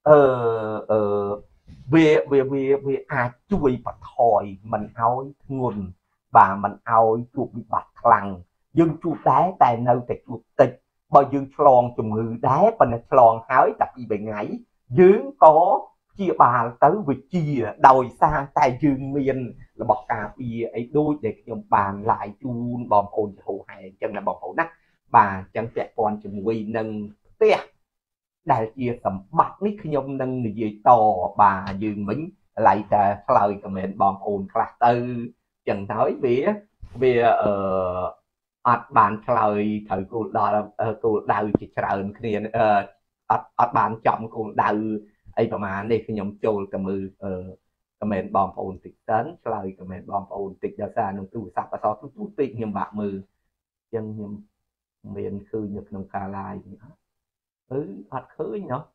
វាអាចជួយបន្ថយមិនឲ្យធ្ងន់បាទមិនឲ្យជួបវិបត្តិខ្លាំងយើងជួបដែរតែនៅតែជួបតិចបើយើងឆ្លងជំងឺដែរប៉ុន្តែឆ្លងហើយតែ2 3ថ្ងៃយើងក៏ព្យាបាលទៅវិជាដោយសារតែយើងមានរបស់ការពារអីដូចដែលខ្ញុំបានឡាយជូនបងប្អូនជាហូរហែអញ្ចឹងណាបងប្អូនណាបាទអញ្ចឹងពាក់ព័ន្ធជាមួយនឹងផ្ទះដែលជាសម្បត្តិនេះខ្ញុំនឹងនិយាយតបាទយើងមិញឡៃតែឆ្លើយខមមិនបងប្អូនខ្លះទៅអញ្ចឹងហើយវាអត់បានឆ្លើយត្រូវគោលដៅជាច្រើនគ្នាអត់បានចំគោលដៅអីប្រហែលនេះខ្ញុំចូលទៅមើលខមមិនបងប្អូនតិចសិនឆ្លើយខមមិនបងប្អូនតិចដោយសារនឹងទូរស័ព្ទអសរទូពេកខ្ញុំបាក់មើលអញ្ចឹងខ្ញុំមានឃើញនៅក្នុងការ live អត់ឃើញเนาะ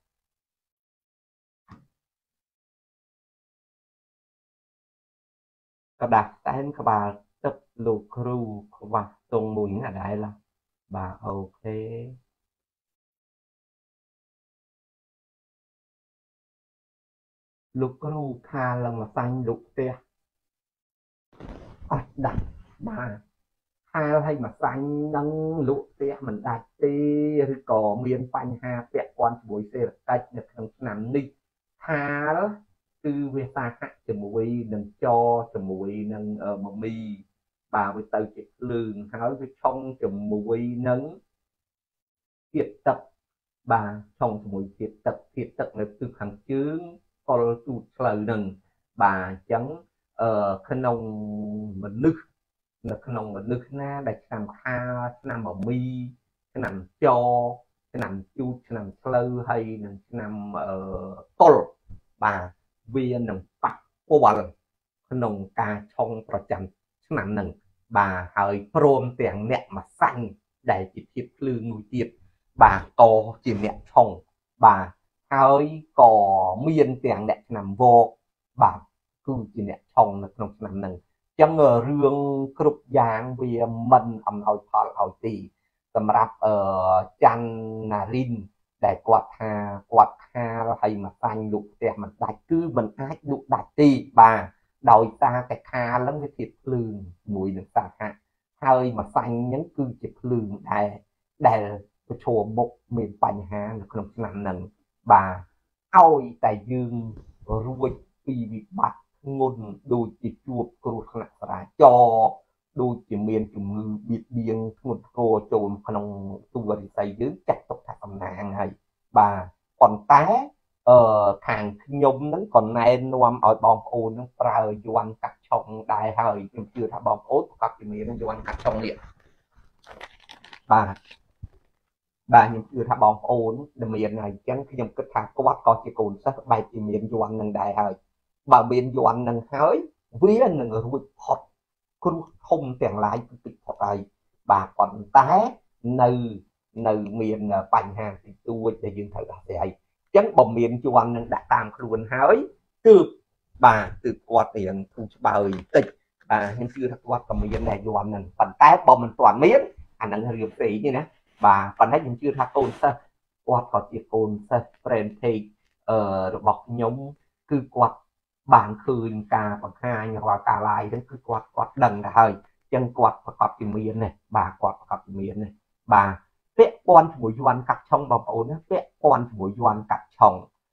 กระดาษតែនក្បាលទឹកលោកគ្រូខ្វះទងមួយហ្នឹងអត់ដែរឡាបាទអូខេលោកគ្រូខាឡើងមកសាញ់លោកផ្ទះអត់ដាច់បាទខាលឲ្យមកសាញ់នឹងលក់ផ្ទះមិនដាច់ទេឬក៏មានបញ្ហាពាក់ព័ន្ធជាមួយសេដ្ឋកិច្ចនៅក្នុងឆ្នាំនេះខាលគឺវាសាហៈជាមួយនឹងចជាមួយនឹងមមីបាទវាទៅជាភ្លើងហើយវាឆុងជាមួយនឹងជាតិទឹកបាទឆុងជាមួយជាតិទឹកនៅទិសខាងជើងកុលទូតផ្លូវនឹងបាទអញ្ចឹងក្នុងមនុស្សនៅក្នុងមនុស្សណាដែលឆ្នាំខាលឆ្នាំមមីឆ្នាំចឆ្នាំជូតឆ្នាំផ្លូវហើយនឹងឆ្នាំកុលបាទវានឹងប៉ះពាល់ក្នុងការឆុងប្រចាំឆ្នាំនឹងបាទហើយព្រមទាំងអ្នកមកសាញ់ដែលជាធៀបភ្លើងមួយទៀតបាទក៏ជាអ្នកឆុងបាទហើយក៏មានទាំងអ្នកឆ្នាំវកបាទគឺជាអ្នកឆុងនៅក្នុងឆ្នាំនឹងចឹងរឿងគ្រប់យ៉ាងវាមិនអំណោយផលឲ្យទីសម្រាប់ច័ន្ទណារិនដែលគាត់ថាគាត់ខាលហើយមកសាញ់លុកផ្ទះមិនដាច់គឺមិនអាចលុកដាច់ទេបាទដោយសារតែខាលហ្នឹងវាធៀបភ្លើងមួយនឹងសាហៈហើយមកសាញ់ហ្នឹងគឺជាភ្លើងដែលប្រឈមមុខមានបញ្ហានៅក្នុងឆ្នាំហ្នឹងបាទឲ្យតែយើងរួចពីវិបត្តិធ្ងន់ដូចជាជួបគ្រោះថ្នាក់ចរាចរណ៍ដូចជាមានជំងឺបៀតបៀនធ្ងន់ធ្ងរចូលក្នុងទូររិស័យយើងចាត់ទុកថាសំណាងហើយបាទប៉ុន្តែខាងខ្ញុំហ្នឹងក៏ណែនាំឲ្យបងប្អូនហ្នឹងប្រើយ័ន្តកាត់ឆុងដែរហើយខ្ញុំជឿថាបងប្អូនប្រកបជាមានយ័ន្តកាត់ឆុងនេះបាទខ្ញុំជឿថាបងប្អូនដែលមានហើយអញ្ចឹងខ្ញុំគិតថាគាត់ក៏ជាកូនសិស្សបែបជាមានយ័ន្តនឹងដែរហើយបើមានយ័ន្តនឹងហើយវានឹងរួចផុតគ្រោះធំទាំងឡាយគឺតិចផុតហើយបាទប៉ុន្តែនៅមានបញ្ហាតិចតួចដែលយើងត្រូវដោះស្រាយអញ្ចឹងបើមានយ័ន្តនឹងដាក់តាមខ្លួនហើយគឺគាត់រៀងធូរស្បើយតិចបាទខ្ញុំជឿថាគាត់ក៏មានដែរយ័ន្តនឹងប៉ុន្តែបើមិនទាន់មានអានឹងរឿងផ្សេងទេណាបាទប៉ុន្តែខ្ញុំជឿថាកូនសិស្សគាត់ក៏ជាកូនសិស្ស friend take របស់ខ្ញុំគឺគាត់បានឃើញការបង្ហាញរាល់ការ live ហ្នឹងគឺគាត់ដឹងទៅហើយអញ្ចឹងគាត់ប្រកបជាមានណាបាទគាត់ប្រកបជាមានណាបាទពាក់ព័ន្ធជាមួយយ័ន្តកាត់ឆុងបងប្អូនណាពាក់ព័ន្ធជាមួយយ័ន្តកាត់ឆុង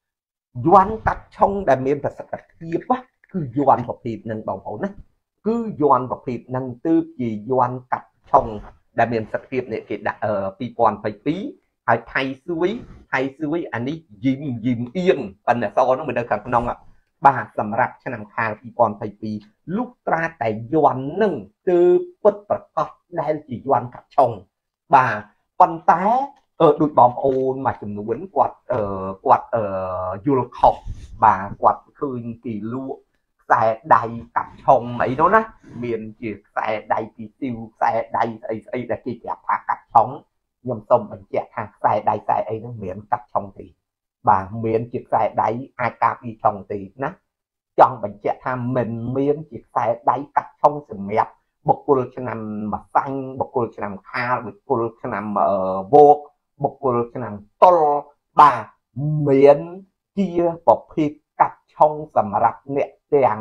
ដែលមានប្រសិទ្ធភាពគឺយ័ន្តប្រភេទហ្នឹងបងប្អូនណាគឺយ័ន្តប្រភេទហ្នឹងទើបជាយ័ន្តកាត់ឆុងដែលមានប្រសិទ្ធភាពនេះគេដាក់2022ហើយថៃសួយអានេះយីមអៀងប៉ុន្តែអសហ្នឹងមិននៅខាងក្នុងបាទសម្រាប់ឆ្នាំខាល2022លុះត្រាតែយ័ន្តនឹងគឺពិតប្រកបដែលជាយ័ន្តកាត់ឆុងបាទប៉ុន្តែដូចបងប្អូនមួយចំនួនគាត់យល់ខុសបាទគាត់ឃើញគេលក់ខ្សែដៃកាត់ឆុងអីនោះណាមានជាខ្សែដៃពីទីវខ្សែដៃស្អីដែលគេប្រាប់ថាកាត់ឆុងខ្ញុំសូមបញ្ជាក់ថាខ្សែដៃខ្សែអីហ្នឹងមិនកាត់ឆុងទេបាទមានជាខ្សែដៃអាចការពីឆុងទេណាចង់បញ្ជាក់ថាមិនមានជាខ្សែដៃកាត់ឆុងសម្រាប់បុគ្គលឆ្នាំម្សាញ់បុគ្គលឆ្នាំខាលបុគ្គលឆ្នាំវោកបុគ្គលឆ្នាំតុលបាទមានជាប្រភេទកាត់ឆុងសម្រាប់អ្នកទាំង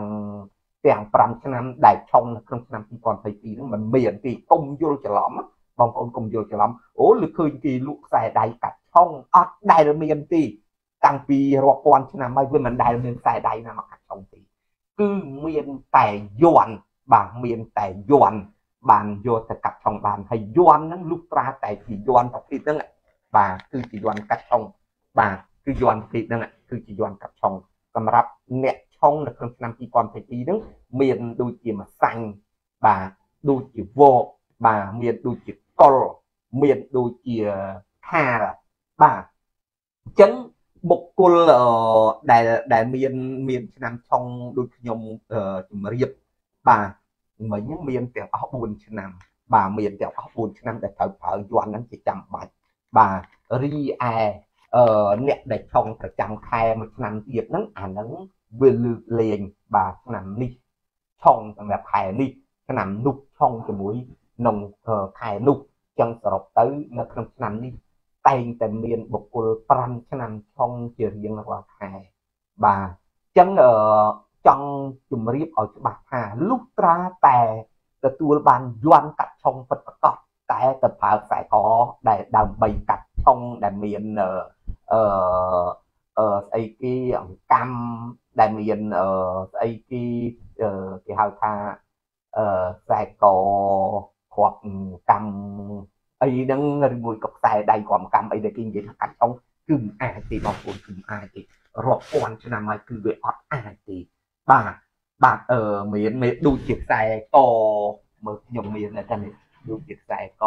5ឆ្នាំដែលឆុងនៅក្នុងឆ្នាំ2022ហ្នឹងមិនមានទេកុំយល់ច្រឡំបងប្អូនកុំយល់ច្រឡំអូលើឃើញគេលក់ខ្សែដៃកាត់ឆុងអត់ដែលមានទេតាំងពីរាប់ពាន់ឆ្នាំហើយវាមិនដែលមានខ្សែដៃណាមកកាត់ឆុងទេគឺមានតែយ័ន្តបាទមានតែយ័ន្តបានយកទៅកាត់ឆុងបានហើយយ័ន្តហ្នឹងលុះត្រាតែជាយ័ន្តប្រភេទហ្នឹងបាទគឺជាយ័ន្តកាត់ឆុងបាទគឺយ័ន្តប្រភេទហ្នឹងគឺជាយ័ន្តកាត់ឆុងសម្រាប់អ្នកឆុងនៅក្នុងឆ្នាំ2022ហ្នឹងមានដូចជាម្សាញ់បាទដូចជាវកបាទមានដូចជាកុលមានដូចជាខាលបាទអញ្ចឹងបុគ្គលដែលមានឆ្នាំឆុងដូចខ្ញុំជំរាបបាទមិញហ្នឹងមានទាំងអស់4ឆ្នាំបាទមានទាំងអស់4ឆ្នាំដែលត្រូវប្រើយ័ន្តហ្នឹងជាចាំបាច់បាទរីឯអ្នកដែលឆុងប្រចាំខែមួយឆ្នាំទៀតហ្នឹងអាហ្នឹងវាលើកលែងបាទឆ្នាំនេះឆុងសម្រាប់ខែនេះឆ្នាំនោះឆុងជាមួយក្នុងខែនោះចឹងសរុបទៅនៅក្នុងឆ្នាំនេះតែងតែមានបុគ្គល5ឆ្នាំឆុងជារៀងរាល់ខែបាទចឹងចង់ជំរាបឲ្យច្បាស់ថាលុះត្រាតែទទួលបានយន់កាត់ឆុងពិតប្រាកដតែទៅប្រើខ្សែកដែលដើម្បីកាត់ឆុងដែលមានអឺស្អីគេអង្កាំដែលមានស្អីគេគេហៅថាខ្សែកគ្រាប់កម្មអីហ្នឹងឬមួយក៏ខ្សែដៃគ្រាប់កម្មអីដែលគេនិយាយថាកាត់ឆុងគឺមិនអាចទេបងប្អូនគឺមិនអាចទេរាប់ពាន់ឆ្នាំហើយគឺវាអត់អាចទេបាទមានដូចជាខ្សែកមើលខ្ញុំមានតែនេះដូចជាខ្សែក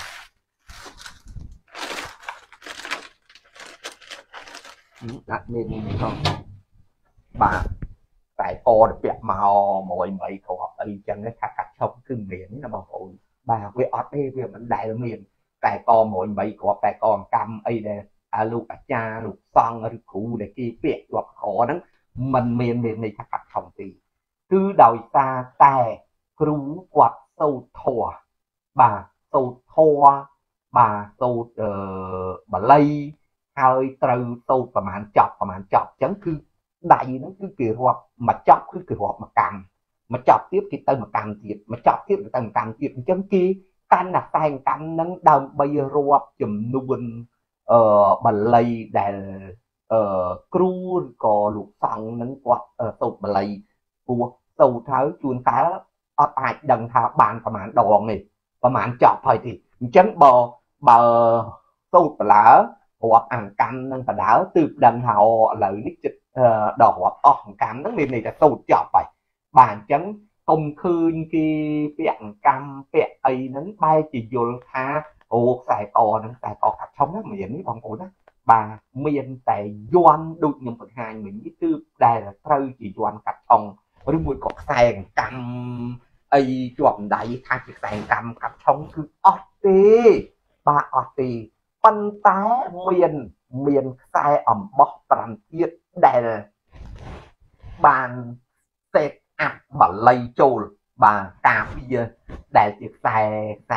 ដាក់មានផងបាទខ្សែកទៅពាក់មក100គ្រាប់អីចឹងថាកាត់ឆុងគឺមានណាបងប្អូនបាទវាអត់ទេវាមិនដែលមានខ្សែក100គ្រាប់ខ្សែកអង្កាំអីដែលលោកអាចារ្យលោកសង្ឃឬគ្រូដែលគេពាក់ជាប់កហ្នឹងมันមានន័យថាកាត់ឆុងទេគឺដោយសារតែគ្រូគាត់សូត្រធម៌បាទសូត្រធម៌បាទសូត្របល័យហើយត្រូវសូត្រប្រមាណចប់អញ្ចឹងគឺដៃហ្នឹងគឺគេរាប់មួយចប់គឺគេរាប់មួយកម្មមួយចប់ទៀតគេទៅមួយកម្មទៀតមួយចប់ទៀតទៅមួយកម្មទៀតអញ្ចឹងគេកាន់តែតែកម្មហ្នឹងដើម្បីរាប់ចំនួនបល័យដែលគ្រូក៏លោកសង្ឃហ្នឹងគាត់សូត្របល័យពោះសូត្រហើយជួនកាលអត់អាចដឹងថាបានប្រមាណដងទេប្រមាណចប់ហើយទេអញ្ចឹងបើសូត្របលើរាប់អង្កម្មនឹងបដើទើបដឹងថាឥឡូវនេះចិត្តដល់រាប់អស់អង្កម្មហ្នឹងមានន័យថាសូត្រចប់ហើយបាទអញ្ចឹងកុំឃើញគេពាក់អង្កម្មពាក់អីហ្នឹងបែរជាយល់ថាអូខ្សែកហ្នឹងខ្សែកកាត់ឆុងណាមាននេះបងប្អូនណាបាទមានតែយន់ដូចខ្ញុំបង្ហាញមិញនេះគឺដែលត្រូវជាយន់កាត់ឆុងឬមួយក៏ខ្សែអង្កម្មអីជាប់ដៃថាជាខ្សែអង្កម្មកាត់ឆុងគឺអត់ទេបាទអត់ទេប៉ុន្តែមានខ្សែអំបោះ5ទៀតដែលបានសេតអាប់បល័យចូលបាទការពារដែលជាខ្សែ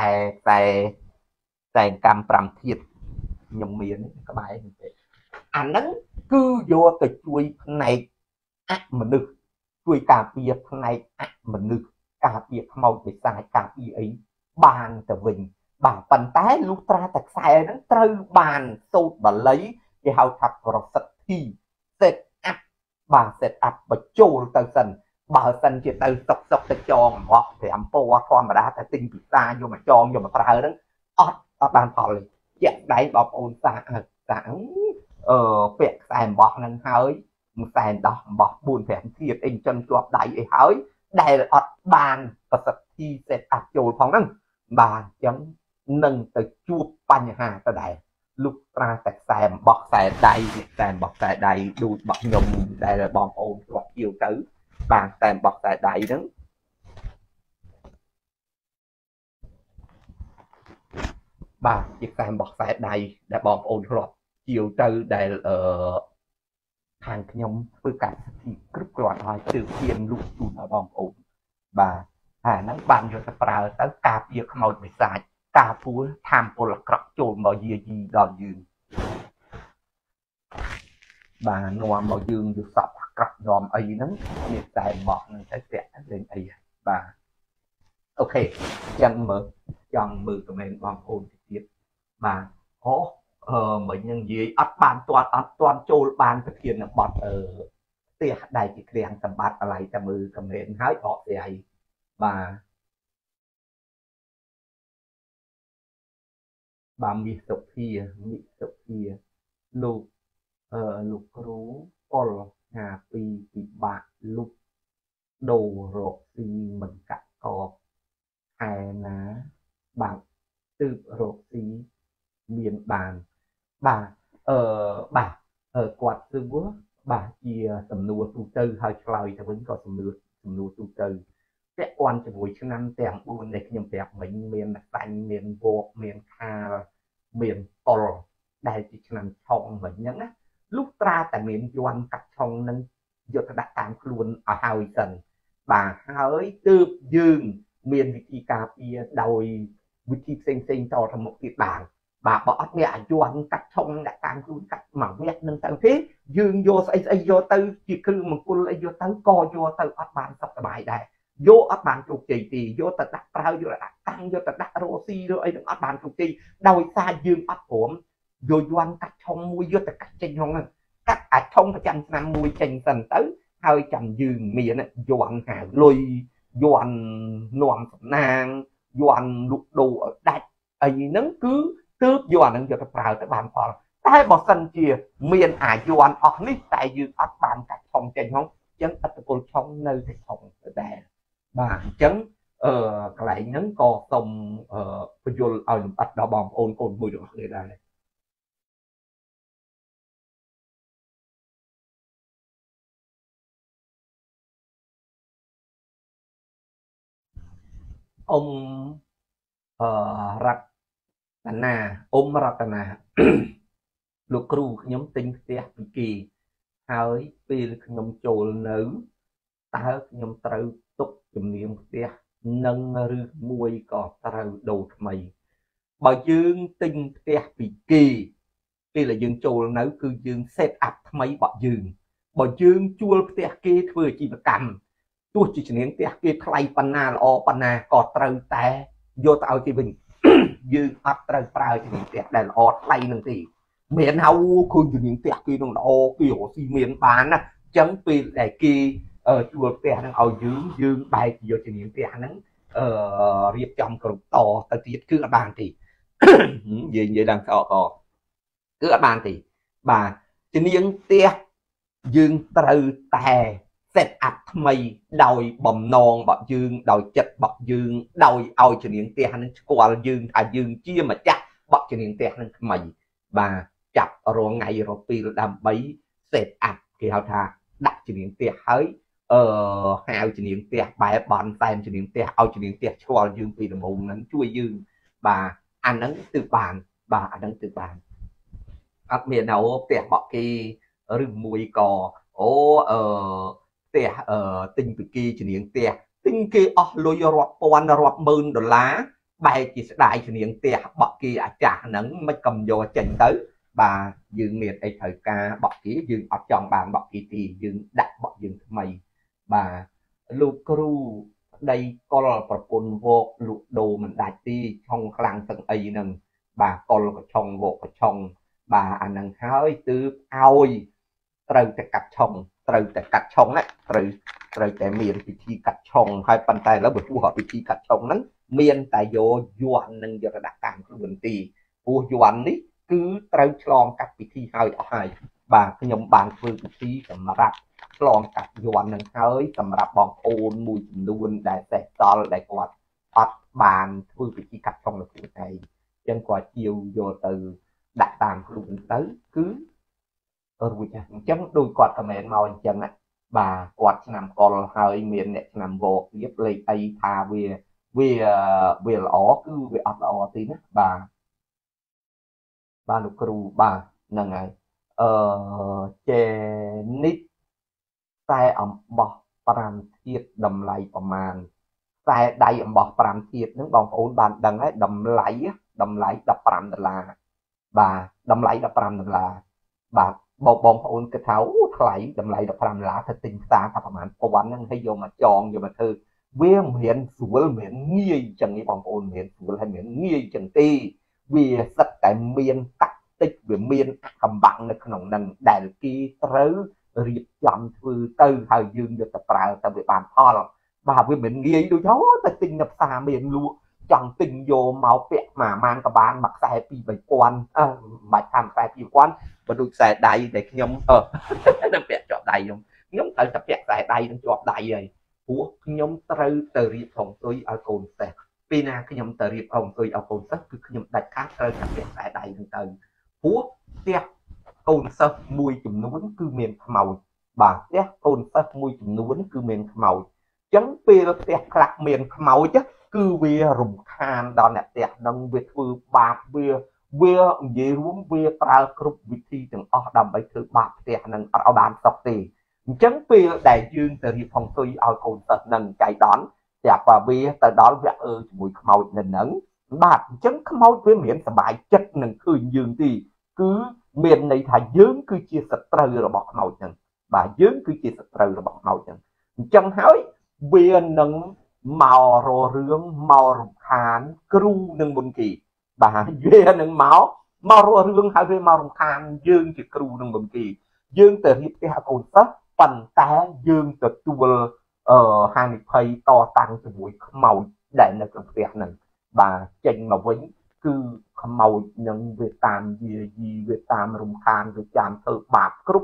កម្ម5ធាតុខ្ញុំមានក្បែរនេះទេអាហ្នឹងគឺយកទៅជួយផ្នែកអមនុស្សជួយការពារផ្នែកអមនុស្សការពារខ្មោចបិសាចការពារអីបានទៅវិញបាទប៉ុន្តែលុះត្រាតែខ្សែហ្នឹងត្រូវបានសូត្របល័យគេហៅថាប្រសិទ្ធិ set up បាទ set up បញ្ចូលទៅសិនបើសិនជាទៅសុកទៅចងអស់5ពណ៌ធម្មតាតែទិញពីផ្សារយកមកចងយកមកប្រើហ្នឹងអត់បានផលទេជាក់ដៃបងប្អូនសាកពាក់ខ្សែអំបោះហ្នឹងហើយខ្សែដោះអំបោះ4 5ទៀតអីចិនជាប់ដៃអីហើយដែលអត់បានប្រសិទ្ធិ set up ចូលផងហ្នឹងបាទអញ្ចឹងនឹងទៅជួបបញ្ហាទៅដែរលុះត្រាតែខ្សែអំបោះខ្សែដៃដូចរបស់ខ្ញុំដែលបងប្អូនគាត់ជឿទៅបាទខ្សែអំបោះខ្សែដៃហ្នឹងបាទជាខ្សែអំបោះខ្សែដៃដែលបងប្អូនធ្លាប់ជាវទៅដែលខាងខ្ញុំធ្វើការសិទ្ធិគ្រប់គ្រាន់ហើយទើបហ៊ានលុបជូនដល់បងប្អូនបាទហើយហ្នឹងបានយកទៅប្រើទៅការពារខ្មោចបិសាចការពួលធម្មពលអាក្រក់ចូលមកយាយីដល់យើងបាទនាំមកយើងយកសពអាក្រក់នាំអីហ្នឹងមានតែបោះហ្នឹងទៅពាក់លេងអីបាទអូខេអញ្ចឹងចង់មើលខមមិនបងប្អូនទៀតបាទមិញនឹងនិយាយអត់ទាន់ចូលបានប្រធានបទផ្ទះដែលជាគ្រាំងសម្បត្តិอะไรតែមើលខមមិនហើយបកស្រាយបាទមាសសុភាលោកគ្រូពលថាពីពិបាកលុបដូររកស៊ីមិនកាក់កបខែណាបាទទើបរកស៊ីមានបានបាទបាទគាត់សួរបាទជាសំណួរទូទៅហើយឆ្លើយទៅវិញក៏សំណួរទូទៅពាក់ព័ន្ធជាមួយឆ្នាំទាំង4ដែលខ្ញុំប្រាប់មិញមានសាញ់មានវកមានខាលមានតុលដែលជាឆ្នាំឆុងមិញហ្នឹងណាលុះត្រាតែមានយន់កាត់ឆុងនឹងយកទៅដាក់តាមខ្លួនឲ្យហើយសិនបាទហើយទើបយើងមានវិធីការពារដោយវិធីផ្សេងតទៅមុខទៀតបាន bà bỏ nhẹ chuan cắt thông đã tam luôn cắt mỏng vét nâng tăng thế dương vô ấy vô tư chỉ cứ một cô lấy vô tới co vô tới ớt bàn sắp bài đây vô ớt bàn chụp chỉ thì vô tật đặt rau vô đặt tăng vô tật đặt rosi rồi ấy đừng ớt bàn chụp chỉ đôi xa dương ớt ổn vô doan cắt thông mùi vô tật cắt trên không cắt thông phải chăm năm mùi trên sân tới hơi chầm dương miệng doan hà lùi doan nòng nàng doan lục đồ ở đây ấy nắng cứ tước doan nắng vô tật rau tới bàn phòแต่บอกสันเจียเมียนอายุวันออกนี่แต่ยืนอัดบานกัดทองเจนห้องจังอัตโกลช่องเนยทองแต่บานจังกลายนั้นก็ตรงประโยชน์เอาอัดดอกบอมโอนโอนมือดอกเลยได้องรัตนาองรัตนา លោកគ្រូខ្ញុំទិញផ្ទះពីគេហើយពេលខ្ញុំចូលនៅតើខ្ញុំត្រូវទុកជំនាញផ្ទះនឹងឬមួយក៏ត្រូវដូរថ្មីបើយើងទិញផ្ទះពីគេពេលដែលយើងចូលនៅគឺយើង set up ថ្មីរបស់យើងបើយើងជួលផ្ទះគេធ្វើអាជីវកម្មទោះជាជំនាញផ្ទះគេថ្លៃប៉ុណ្ណាល្អប៉ុណ្ណាក៏ត្រូវតែយកទៅឲ្យគេវិញយើងអត់ត្រូវប្រើជំនាញផ្ទះដែលល្អថ្លៃនឹងទេមានហៅឃើញជំនាញផ្ទះគេនឹងល្អគេរកស៊ីមានបានណាអញ្ចឹងពេលដែលគេជួលផ្ទះនឹងឲ្យយើងបែកយកជំនាញផ្ទះហ្នឹងរៀបចំគ្រប់តទៅទៀតគឺអត់បានទេនិយាយឡើងស្អកគឺអត់បានទេបាទជំនាញផ្ទះយើងត្រូវតែ set up ថ្មីដោយបំណងរបស់យើងដោយចិត្តរបស់យើងដោយឲ្យជំនាញផ្ទះហ្នឹងស្គាល់យើងថាយើងជាម្ចាស់របស់ជំនាញផ្ទះហ្នឹងថ្មីបាទចាប់រងថ្ងៃរពីលដើម្បី set up គេហៅថាដាក់ជំនាញផ្ទះហើយហៅជំនាញផ្ទះបែបបនតែជំនាញផ្ទះឲ្យជំនាញផ្ទះឆ្លល់យើងពីដំបូងហ្នឹងជួយយើងបាទអាហ្នឹងទើបបានបាទអាហ្នឹងទើបបានអត់មានđâuផ្ទះរបស់គេឬមួយក៏ផ្ទះទិញពីគេជំនាញផ្ទះទិញគេអស់លុយរាប់ពាន់រាប់ម៉ឺនដុល្លារបែរជាស្ដាយជំនាញផ្ទះរបស់គេអាចាស់ហ្នឹងមិនកំយកចេញទៅបាទយើងមានអីត្រូវការរបស់គេយើងអត់ចង់បានរបស់គេទេយើងដាក់របស់យើងថ្មីបាទលោកគ្រូប្តីកុលប្រពន្ធវកលក់ដូរមិនដាច់ទេឆុងខ្លាំងទាំងអីហ្នឹងបាទកុលក៏ឆុងវកក៏ឆុងបាទអាហ្នឹងហើយទើបឲ្យត្រូវតែកាត់ឆុងត្រូវតែកាត់ឆុងណាត្រូវតែមានពិធីកាត់ឆុងហើយប៉ុន្តែឥឡូវបើពួកពិធីកាត់ឆុងហ្នឹងមានតែយកយ័ន្តនឹងយកទៅដាក់តាមខ្លួនទេព្រោះយ័ន្តនេះគឺត្រូវឆ្លងកាត់ពិធីហើយអស់ហើយបាទខ្ញុំបានធ្វើពិធីសម្រាប់ឆ្លងកាត់យ័ន្តនឹងហើយសម្រាប់បងប្អូនមួយចំនួនដែលសេះសល់ដែលគាត់អត់បានធ្វើពិធីកាត់ឆុងនៅខ្លួនឯងអញ្ចឹងគាត់ជាវយកទៅដាក់តាមខ្លួនទៅគឺរួចអញ្ចឹងដូចគាត់ខមមិនមកអញ្ចឹងបាទគាត់ឆ្នាំកុលហើយមានអ្នកឆ្នាំវកទៀតលេខអីថាវាល្អគឺវាអត់ល្អទេណាបាទលោកគ្រូបាទហ្នឹងហើយចេនិតតែអំបោះ5ធាតុតម្លៃប្រមាណតែដៃអំបោះ5ធាតុហ្នឹងបងប្អូនបានដឹងហើយតម្លៃ$15បាទតម្លៃ$15បាទបងប្អូនគិតថាអូថ្លៃតម្លៃ$15ទៅទិញផ្សារថាប្រហែលពាន់ហ្នឹងហើយយកមកចងយកមកធ្វើវាមិនមានស្រួលមិនងាយអញ្ចឹងទេបងប្អូនមិនស្រួលហើយមិនងាយអញ្ចឹងទេវាសិតតែមានតាក់ទិចវាមានកំបាំងនៅក្នុងហ្នឹងដែលគេត្រូវរៀបចំធ្វើទៅហើយយើងយកទៅប្រើទៅវាបានផលបាទវាមិនងាយដូចទៅទិញនៅផ្សារមានលក់ចង់ទិញយកមកពាក់មួយម៉ានក៏បានមួយខ្សែ2-3ពាន់មិនបាច់ថាខ្សែ2ពាន់បើដូចខ្សែដៃដែលខ្ញុំទៅពាក់ជាប់ដៃខ្ញុំត្រូវតែពាក់ខ្សែដៃនឹងជាប់ដៃហើយព្រោះខ្ញុំត្រូវទៅរៀបហុងស៊ុយឲ្យកូនសេះពេលណាខ្ញុំទៅរៀបហុងស៊ុយឲ្យកូនសេះគឺខ្ញុំដាច់ខាតត្រូវតែពាក់ខ្សែដៃនឹងទៅព្រោះផ្ទះកូនសិស្សមួយចំនួនគឺមានខ្មោចបាទផ្ទះកូនសិស្សមួយចំនួនគឺមានខ្មោចអញ្ចឹងពេលផ្ទះខ្លះមានខ្មោចគឺវារំខានដល់អ្នកផ្ទះនឹងវាធ្វើបាបវានិយាយរួមវាប្រើគ្រប់វិធីទាំងអស់ដើម្បីធ្វើបាបផ្ទះនឹងអត់ឲ្យបានសុខទេអញ្ចឹងពេលដែលយើងទៅរៀបហុងស៊ុយឲ្យកូនសិស្សនឹងចៃដន្យតែបើវាទៅដល់វាជាមួយខ្មោចនៅនឹងបាទអញ្ចឹងខ្មោចវាមានសបាយចិត្តនឹងឃើញយើងទីគឺមានន័យថាយើងគឺជាសត្រូវរបស់ខ្មោចហ្នឹងបាទយើងគឺជាសត្រូវរបស់ខ្មោចហ្នឹងអញ្ចឹងហើយវានឹងមកររឿងមករំខានគ្រូនឹងមុនគេបាទវានឹងមកររឿងហើយវាមករំខានយើងជាគ្រូនឹងមុនគេយើងទៅរៀបផ្ទះឲ្យកូនសិស្សប៉ុន្តែយើងទទួលហានិភ័យតតាំងជាមួយខ្មោចដែលនៅក្នុងផ្ទះហ្នឹងបាទចេញមកវិញគឺខ្មោចនឹងវាតាមយាយីវាតាមរំខានវាចាំធ្វើបាបគ្រប់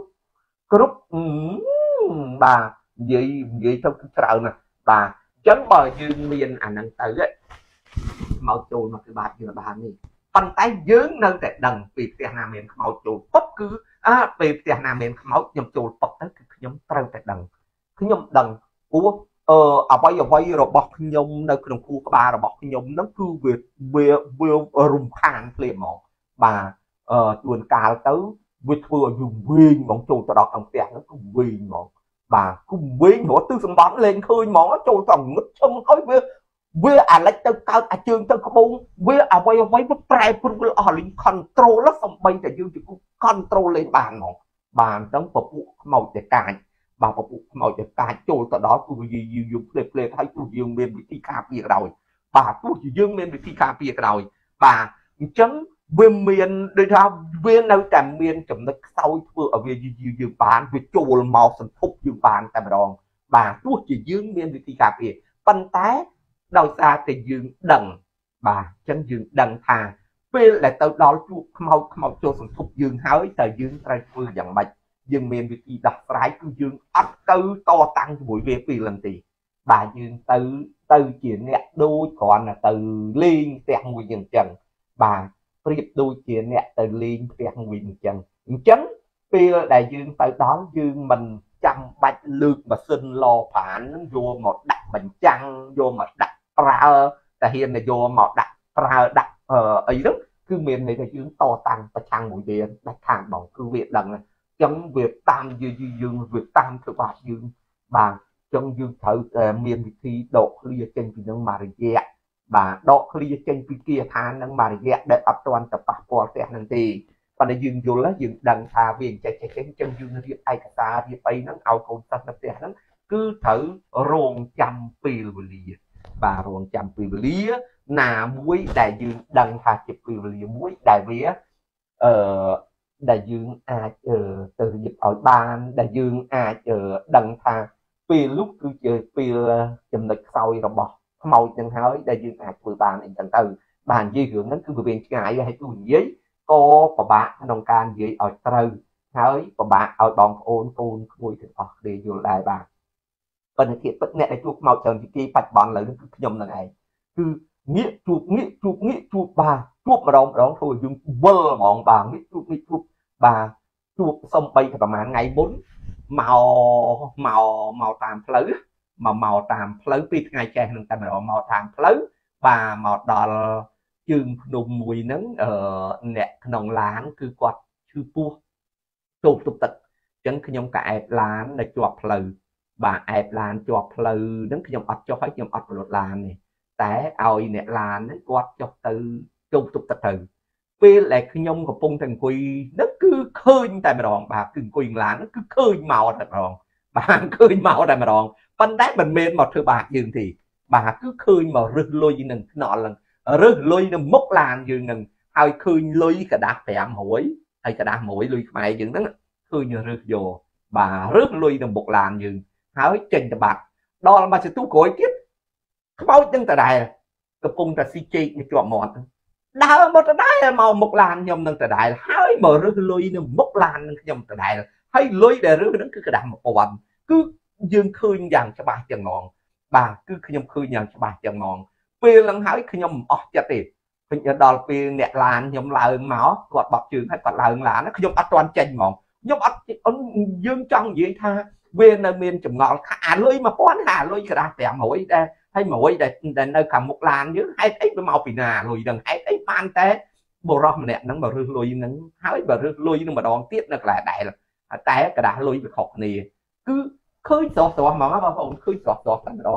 បាទនិយាយទៅគឺច្រើនណាស់បាទអញ្ចឹងបើយើងមានអាហ្នឹងទៅខ្មោចចូលមកគឺបាបយើងបាននេះប៉ុន្តែយើងនៅតែដឹងពីផ្ទះណាមានខ្មោចចូលពុតគឺពេលផ្ទះណាមានខ្មោចខ្ញុំចូលពុតទៅគឺខ្ញុំត្រូវតែដឹងខ្ញុំដឹងព្រោះអ្វីរបស់ខ្ញុំនៅក្នុងខួរក្បាលរបស់ខ្ញុំហ្នឹងគឺវារំខានភ្លាមហ្មងបាទជួនកាលទៅវាធ្វើឲ្យយើងវិញហ្មងចូលទៅដល់ក្នុងផ្ទះហ្នឹងគឺវិញហ្មងបាទគឺវិញរត់ទិសសម្បត្តិលេងឃើញហ្មងចូលទៅងឹតឈឹងហើយវាអាលិចទៅកើតអាជើងទៅក្បូងវាអ្វីវាប្រែប្រួលអស់លេង control សំបីតែយើងជា control លេងបានហ្មងបាទអញ្ចឹងពពួកខ្មោចតែកាចបាទពពួកខ្មោចតែកាចចូលទៅដល់គឺយើងភ្លេចហើយទោះយើងមានវិធីការពារក្រោយបាទទោះជាយើងមានវិធីការពារក្រោយបាទអញ្ចឹងវាមានដូចថាវានៅតែមានចំណុចខ្សោយធ្វើឲ្យវាយើងបានវាចូលមកសន្ធប់យើងបានតែម្ដងបាទទោះជាយើងមានវិធីការពារប៉ុន្តែដោយសារតែយើងដឹងបាទអញ្ចឹងយើងដឹងថាពេលដែលទៅដល់ជួបខ្មោចចូលសន្ធប់យើងហើយតើយើងត្រូវធ្វើយ៉ាងម៉េចយើងមានវិធីដោះស្រាយគឺយើងអត់ទៅតតាំងជាមួយវាពីលំទីបាទយើងទៅជាអ្នកដូចគ្រាន់តែទៅលេងផ្ទះមួយយ៉ាងចឹងបាទប្រៀបដូចជាអ្នកទៅលេងផ្ទះមួយអញ្ចឹងពេលដែលយើងទៅដល់យើងមិនចាំបាច់លើកម៉ាស៊ីនឡប្រាននឹងយកមកដាក់បញ្ចាំងយកមកដាក់ប្រើតែហ៊ានតែយកមកដាក់ប្រើដាក់អីហ្នឹងគឺមានន័យថាយើងតតាំងប្រឆាំងមួយវាដាច់ខាតបងគឺវាដឹងអញ្ចឹងវាតាមយើងវាតាមធ្វើបាបយើងបាទអញ្ចឹងយើងត្រូវតែមានវិធីដកឃ្លាចេញពីនឹងមួយរយៈបាទដកឃ្លាចេញពីគាថានឹងមួយរយៈដែលអត់ទាន់ទៅប៉ះពាល់ផ្ទះនឹងទេប៉ុន្តែយើងយល់យើងដឹងថាវាចេះអញ្ចឹងយើងរៀបឯកសាររៀបអីហ្នឹងឲ្យកូនសិស្សនៅផ្ទះហ្នឹងគឺត្រូវរងចាំពេលវេលាបាទរងចាំពេលវេលាណាមួយដែលយើងដឹងថាជាពេលវេលាមួយដែលវាដែលយើងអាចទៅរៀបឲ្យបានដែលយើងអាចដឹងថាពេលនោះគឺជាពេលចំណុចខ្សោយរបស់ខ្មោចនឹងហើយដែលយើងអាចធ្វើបានអីចឹងទៅបាទនិយាយរឿងហ្នឹងគឺវាវែងឆ្ងាយហើយទូនិយាយក៏ពិបាកក្នុងការនិយាយឲ្យត្រូវហើយពិបាកឲ្យបងប្អូនកូនក្មួយទាំងអស់គ្នាយល់ដែរបាទប៉ុន្តែធៀបពិតអ្នកដែលជួបខ្មោចច្រើនជាងគេបច្ចុប្បន្នឥឡូវនេះគឺខ្ញុំនឹងឯងគឺងាកជួបបាទជួបម្ដងធ្វើឲ្យយើងវិលហ្មងបាទងាកជួបបាទជួបសំបីតែប្រហែលថ្ងៃមុនមកតាមផ្លូវមកតាមផ្លូវពីថ្ងៃចេះនឹងតែម្ដងមកតាមផ្លូវបាទមកដល់ជើងភ្នំមួយហ្នឹងអ្នកក្នុងឡានគឺគាត់ឈឺពោះចូលទប់ទឹកអញ្ចឹងខ្ញុំក៏អែបឡាននៅជាប់ផ្លូវបាទអែបឡានជាប់ផ្លូវហ្នឹងខ្ញុំអត់ចុះហើយខ្ញុំអត់ប្រឡូតឡានទេតែឲ្យអ្នកឡានហ្នឹងគាត់ចុះទៅចូលទប់ទឹកទៅពេលដែលខ្ញុំកំពុងតែអង្គុយហ្នឹងគឺឃើញតែម្ដងបាទគឺអង្គុយឡានហ្នឹងគឺឃើញមកតែម្ដងបាទឃើញមកតែម្ដងប៉ុន្តែមិនមែនមកធ្វើបាបយើងទេបាទគឺឃើញមករឹសលុយនឹងថ្នល់ហ្នឹងរើសលុយនៅមុខឡានយើងនឹងហើយឃើញលុយกระดาษ500ហើយកระดาษ100លុយខ្មែរយើងហ្នឹងឃើញរើសយកបាទរើសលុយនៅមុខឡានយើងហើយចេញទៅបាត់ដល់មកទៅក្រោយទៀតខ្មោចនឹងដដែលកំពុងតែស៊ីចេកនៅជាប់មាត់ដើរមកដដែលមកមុខឡានខ្ញុំនឹងដដែលហើយមករើសលុយនៅមុខឡាននឹងខ្ញុំដដែលហើយលុយដែលរើសហ្នឹងគឺกระดาษ1000គឺយើងឃើញយ៉ាងច្បាស់ទាំងងបាទគឺខ្ញុំឃើញយ៉ាងច្បាស់ទាំងងពេលហ្នឹងហើយខ្ញុំមិនអស់ចិត្តទេខ្ញុំដល់ពេលអ្នកឡានខ្ញុំឡើងមកគាត់បត់ជើងហើយគាត់ឡើងឡានខ្ញុំអត់ទាន់ចេញហ្មងខ្ញុំអត់យើងចង់និយាយថាវានៅមានចម្ងល់ថាអាលុយ1000អាលុយកระดาษ500ដែរហើយ100ដែលនៅខាងមុខឡានយើងហេតុអីវាមកពីណាលុយហ្នឹងហេតុអីបានតែបរោះម្នាក់ហ្នឹងមករើសលុយហ្នឹងហើយបើរើសលុយនឹងម្ដងទៀតនៅកន្លែងដែរតែกระดาษលុយវាខុសគ្នាគឺឃើញស្រស់ហ្មងបងប្អូនឃើញស្រស់តែម្ដង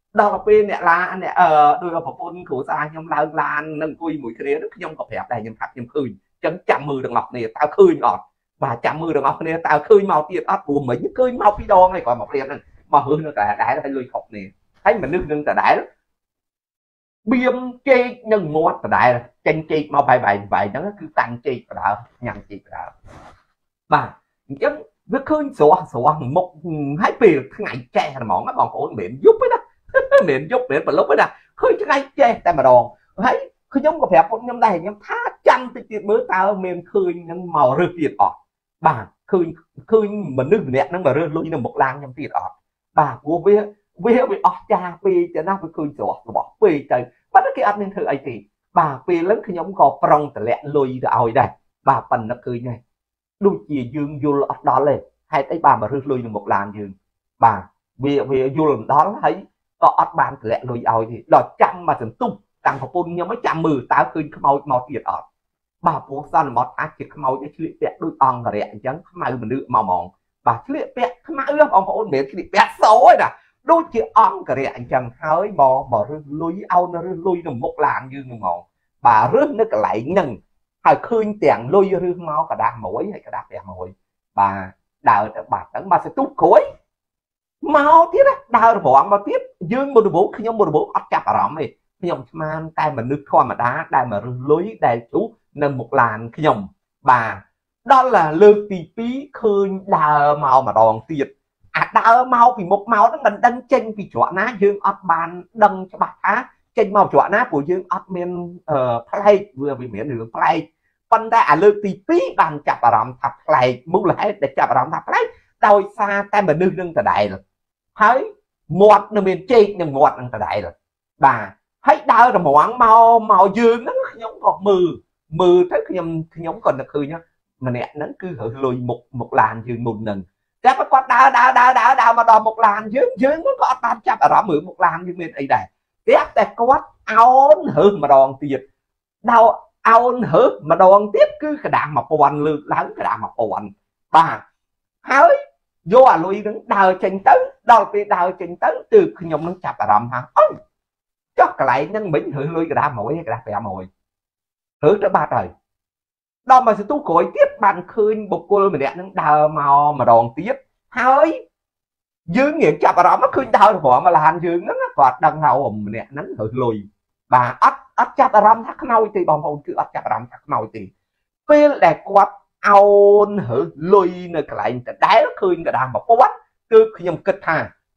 ដល់ពេលអ្នកឡាអ្នកដោយប្រពន្ធគ្រួសារខ្ញុំឡើងឡាននឹងអង្គុយមួយគ្នាខ្ញុំក៏ប្រាប់ដែរខ្ញុំថាខ្ញុំឃើញអញ្ចឹងចាំមើលទាំងអស់គ្នាតើឃើញអត់បាទចាំមើលទាំងអស់គ្នាតើឃើញមកទៀតអត់ព្រោះមិញឃើញមកពីរដងហើយគាត់មកព្រៀបហ្នឹងមកហឺនៅតែដែរហើយលុយខុសគ្នាហើយមនុស្សនឹងតែដែរបៀមចេកនឹងមាត់ដដែលចេញចេកមកបែបហ្នឹងគឺតាំងចេកបដើញ៉ាំចេកបដើបាទអញ្ចឹងវាឃើញស្រស់មុខហើយពេលថ្ងៃចេះហ្មងបងប្អូនមិនយប់ទេណាមិនយប់មិនប្រឡប់ទេណាឃើញថ្ងៃចេះតែម្ដងហើយខ្ញុំក៏ប្រាប់ពុកខ្ញុំដែរខ្ញុំថាចាំតិចទៀតមើលតើមានឃើញនឹងមករើសទៀតអត់បាទឃើញមនុស្សម្នាក់ហ្នឹងមករើសលុយនៅមុខឡានខ្ញុំទៀតអត់បាទព្រោះវាអស់ចាពេកទៅណាវាឃើញស្រស់របស់ពេកទៅប៉ុន្តែគេអត់មានធ្វើអីទេបាទពេលហ្នឹងខ្ញុំក៏ប្រុងតម្លាក់លុយទៅឲ្យដែរបាទប៉ុន្តែឃើញហើយដូចជាយើងយល់អត់ដល់ទេហេតុអីបានមករឹសលុយនៅមុខឡានយើងបាទវាយល់មិនដល់ហើយក៏អត់បានតម្លាក់លុយឲ្យទេដល់ចាំមកសន្ទុះតាំងប្រពន្ធខ្ញុំឲ្យចាំមើលតើឃើញខ្មោចមកទៀតអត់បាទព្រោះសន្មត់អាចជាខ្មោចឆ្លៀកពាក់ដូចអង្គរៈអញ្ចឹងខ្មៅមនុស្សមកហ្មងបាទឆ្លៀកពាក់ខ្មៅបងប្អូនមិនមែនឆ្លៀកពាក់សឯណាដូចជាអង្គរៈអញ្ចឹងហើយមករឹសលុយឲ្យនៅរឹសលុយនៅមុខឡានយើងហ្មងបាទរឹសនៅកន្លែងហ្នឹងហើយឃើញទាំងលុយរឹសមកกระดาษមួយហើយកระดาษផ្ទះមួយបាទដើរទៅបាត់ហ្នឹងមកសន្ទុះក្រួយមកទៀតដើររវងមកទៀតយើងមុនដំបូងខ្ញុំមុនដំបូងអត់ចាប់អារម្មណ៍ទេខ្ញុំស្មានតែមនុស្សធម្មតាដែលមករឹសលុយដែលជុះនៅមុខឡានខ្ញុំបាទដល់លើកទី2ឃើញដើរមកម្ដងទៀតអាដើរមកពីមុខមកហ្នឹងមិនដឹងចេញពីច្រកណាយើងអត់បានដឹងច្បាស់ថាចេញមកច្រកណាព្រោះយើងអត់មានផ្លែកវាមានរឿងផ្លែកប៉ុន្តែអាលើកទី2បានចាប់អារម្មណ៍ថាផ្លែកមូលហេតុដែលចាប់អារម្មណ៍ថាផ្លែកដោយសារតែមនុស្សនឹងដដែលហើយមាត់នៅមានចេកនឹងមាត់នឹងដដែលបាទហើយដើររមងមកយើងហ្នឹងខ្ញុំក៏មើលទៅខ្ញុំក៏នឹកឃើញម្នាក់ហ្នឹងគឺរើសលុយមុខឡានយើងមុនហ្នឹងតែគាត់ដើរមកដល់មុខឡានយើងក៏អត់បានចាប់អារម្មណ៍មើលមុខឡានយើងមានអីដែរតែគាត់អោនរើសម្ដងទៀតដល់អោនរើសម្ដងទៀតគឺกระดาษ1000លើកឡើងกระดาษ1000បាទហើយយកអាលុយនឹងដើរចេញទៅដល់ពេលដើរចេញទៅទើបខ្ញុំនឹងចាប់អារម្មណ៍ថាអើចុះកន្លែងហ្នឹងមិនរើសលុយកระดาษ100កระดาษ500រើសទៅបាត់ហើយដល់មកសន្ទុះក្រួយទៀតបានឃើញបុគ្គលម្នាក់នឹងដើរមកម្ដងទៀតហើយយើងងាកចាប់អារម្មណ៍ឃើញដើររំមកឡានយើងហ្នឹងគាត់ដឹងថាម្នាក់ហ្នឹងរើសលុយបាទអត់ចាប់អារម្មណ៍ថាខ្មោចទេបងប្អូនគឺអត់ចាប់អារម្មណ៍ថាខ្មោចទេពេលដែលគាត់អោនរើសលុយនៅកន្លែងដដែលឃើញกระดาษ1000គឺខ្ញុំគិតថា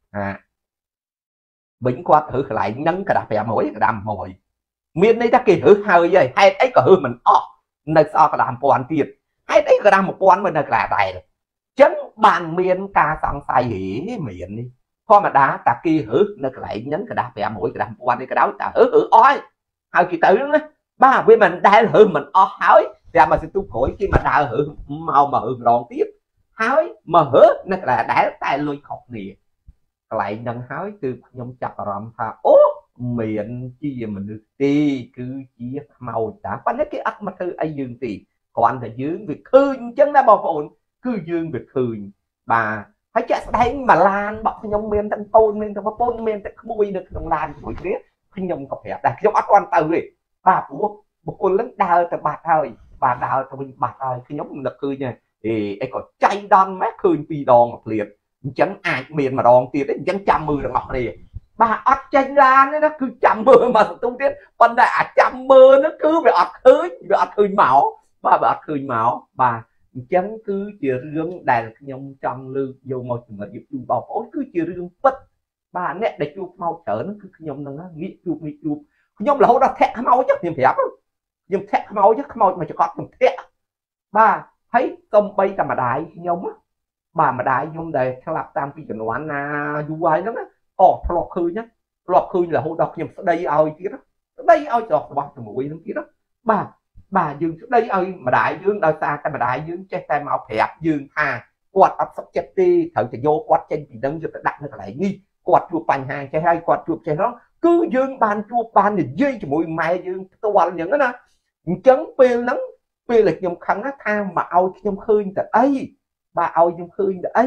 វិញគាត់រើសកន្លែងហ្នឹងกระดาษ500กระดาษ100មានន័យថាគេរើសហើយហេតុអីក៏រើសមិនអស់នៅស្អកระดาษ1000ទៀតហេតុអីกระดาษ1000មិននៅកន្លែងដែរចឹងបានមានការសង្ស័យមាននេះធម្មតាតាគេរើសនៅកន្លែងហ្នឹងกระดาษ500กระดาษ1000នេះក៏ដោយតារើសអស់ហើយគេទៅណាបាទវាមិនដែលរើសមិនអស់ហើយតែមកសន្ទុះក្រួយគេមកដើររើសមករើសម្ដងទៀតហើយមករើសនៅកន្លែងដែលតែលុយខុសគ្នាកន្លែងហ្នឹងហើយគឺខ្ញុំចាប់អារម្មណ៍ថាអូមានជាមនុស្សទេគឺជាខ្មោចតាប៉ុន្តែគេអត់មកធ្វើអីយើងទេគ្រាន់តែយើងវាឃើញអញ្ចឹងណាបងប្អូនគឺយើងវាឃើញបាទហើយចាក់ស្ដែងមកឡានរបស់ខ្ញុំមានទាំងកូនមានទាំងប្រពន្ធមានទាំងក្មួយនៅក្នុងឡានជាមួយគ្នាខ្ញុំក៏ប្រាប់ដែរខ្ញុំអត់ទាន់ទៅទេបាទព្រោះបុគ្គលនឹងដើរទៅបាត់ហើយបាទដើរទៅវិញបាត់ហើយខ្ញុំនឹកឃើញអីក៏ចៃដន្យម៉េចឃើញ2ដងមកភ្លាតអញ្ចឹងអាចមានម្ដងទៀតទេអញ្ចឹងចាំមើលទាំងអស់គ្នាបាទអត់ចេញឡានទេណាគឺចាំមើលមកសន្ទុះទៀតប៉ុន្តែអាចចាំមើលនោះគឺវាអត់ឃើញមកបាទវាអត់ឃើញមកបាទអញ្ចឹងគឺជារឿងដែលខ្ញុំចង់លើកយកមកជំរាបជូនបងប្អូនគឺជារឿងពិតបាទអ្នកដែលជួបខ្មោចច្រើនគឺខ្ញុំនឹងងាកជួបខ្ញុំរហូតដល់ធាក់ខ្មោចខ្ញុំប្រាប់ខ្ញុំធាក់ខ្មោចមកចកត់ខ្ញុំធាក់បាទហើយសំបីតែម្ដាយខ្ញុំបាទម្ដាយខ្ញុំដែលឆ្លាប់តាមពីជំនាន់ណាយូរហើយហ្នឹងធ្លាប់ឃើញរហូតដល់ខ្ញុំស្ដីឲ្យទៀតស្ដីឲ្យច្រកស្បោះជាមួយនឹងទៀតបាទយើងស្ដីឲ្យម្ដាយយើងដោយសារតែម្ដាយយើងចេះតែមកប្រាប់យើងថាគាត់អត់សុខចិត្តទេត្រូវតែយកគាត់ចេញពីនឹងយកទៅដាក់នៅកន្លែងនេះគាត់ជួបបញ្ហាចេះហើយគាត់ជួបចេះហ្នឹងគឺយើងបានជួបបាននិយាយជាមួយម៉ែយើងផ្ទាល់អញ្ចឹងណាអញ្ចឹងពេលហ្នឹងពេលដែលខ្ញុំខឹងថាមកឲ្យខ្ញុំឃើញទៅអីបាទឲ្យខ្ញុំឃើញទៅអី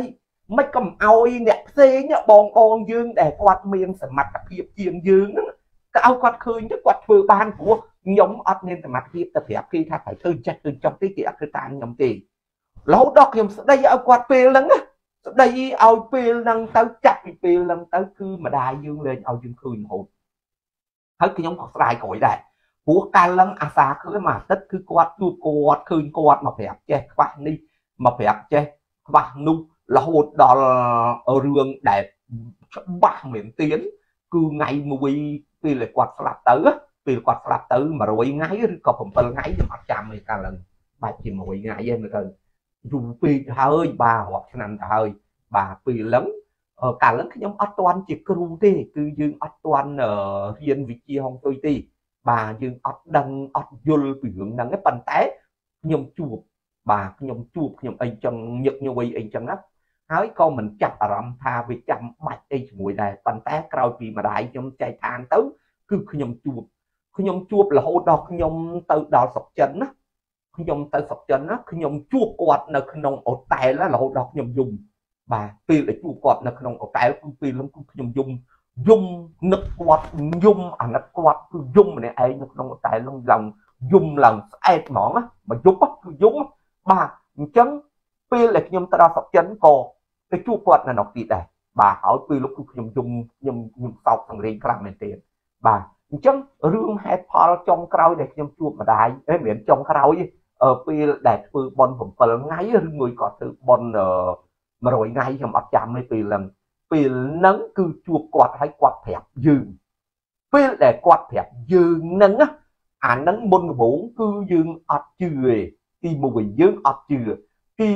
មិនកំអោយអ្នកផ្សេងបងយើងដែលគាត់មានសមត្ថភាពជាងយើងហ្នឹងក៏ឲ្យគាត់ឃើញទៅគាត់ធ្វើបានព្រោះខ្ញុំអត់មានសមត្ថភាពទៅប្រាប់គេថាត្រូវធ្វើចេះធ្វើចុះទេគេអត់ធ្វើតាមខ្ញុំទេរហូតដល់ខ្ញុំស្ដីឲ្យគាត់ពេលហ្នឹងស្ដីឲ្យពេលហ្នឹងទៅចាប់ពីពេលហ្នឹងទៅគឺម្ដាយយើងលែងឲ្យយើងឃើញរហូតហើយខ្ញុំក៏ស្ដាយក្រោយដែរព្រោះកាលឡើងអាសាឃើញមួយអាទិត្យគឺគាត់ជួបគាត់ឃើញគាត់មកប្រាប់ចេះខ្វះនេះមកប្រាប់ចេះខ្វះនោះរហូតដល់រឿងដែលច្បាស់មែនទៀតគឺថ្ងៃមួយពេលគាត់ស្លាប់ទៅពេលគាត់ស្លាប់ទៅ100ថ្ងៃឬក៏7ថ្ងៃខ្ញុំអត់ចាំទេកាលឡើងបាច់ជា100ថ្ងៃឯងមើលទៅយូរពេកហើយបាទរាប់ឆ្នាំទៅហើយបាទពេលហ្នឹងកាលហ្នឹងខ្ញុំអត់ទាន់ជាគ្រូទេគឺយើងអត់ទាន់រៀនវិជ្ជាហុងស៊ុយទេបាទយើងអត់ដឹងអត់យល់ពីរឿងហ្នឹងទេប៉ុន្តែខ្ញុំជួបបាទខ្ញុំជួបខ្ញុំអីចឹងញឹកញយអីចឹងណាហើយក៏មិនចាប់អារម្មណ៍ថាវាចាំបាច់អីជាមួយដែរប៉ុន្តែក្រោយពីម្ដាយខ្ញុំចែកឋានទៅគឺខ្ញុំជួបរហូតដល់ខ្ញុំទៅដល់ស្រុកចិនណាខ្ញុំទៅស្រុកចិនណាខ្ញុំជួបគាត់នៅក្នុងអូតែលរហូតដល់ខ្ញុំយំបាទពេលដែលជួបគាត់នៅក្នុងអូតែលគឺពេលហ្នឹងគឺខ្ញុំយំនឹកគាត់យំអាណិតគាត់គឺយំម្នាក់ឯងនៅក្នុងអូតែលហ្នឹងឡើងយំឡើងស្អែកហ្មងណាមកយប់គឺយំបាទអញ្ចឹងពេលដែលខ្ញុំទៅដល់ស្រុកចិនក៏ទៅជួបគាត់នៅនោះទៀតដែរបាទហើយពេលលោកគឺខ្ញុំយំខ្ញុំសោកសង្រេងខ្លាំងមែនទេបាទអញ្ចឹងរឿងហេតុផលចុងក្រោយដែលខ្ញុំជួបម្ដាយមិនមែនចុងក្រោយពេលដែលធ្វើបន់7ថ្ងៃឬមួយក៏ធ្វើបន់100ថ្ងៃខ្ញុំអត់ចាំទេពេលហ្នឹងគឺជួបគាត់ហើយគាត់ប្រាប់យើងពេលដែលគាត់ប្រាប់យើងហ្នឹងអាហ្នឹងមុនដំបូងគឺយើងអត់ជឿទេទី1យើងអត់ជឿទី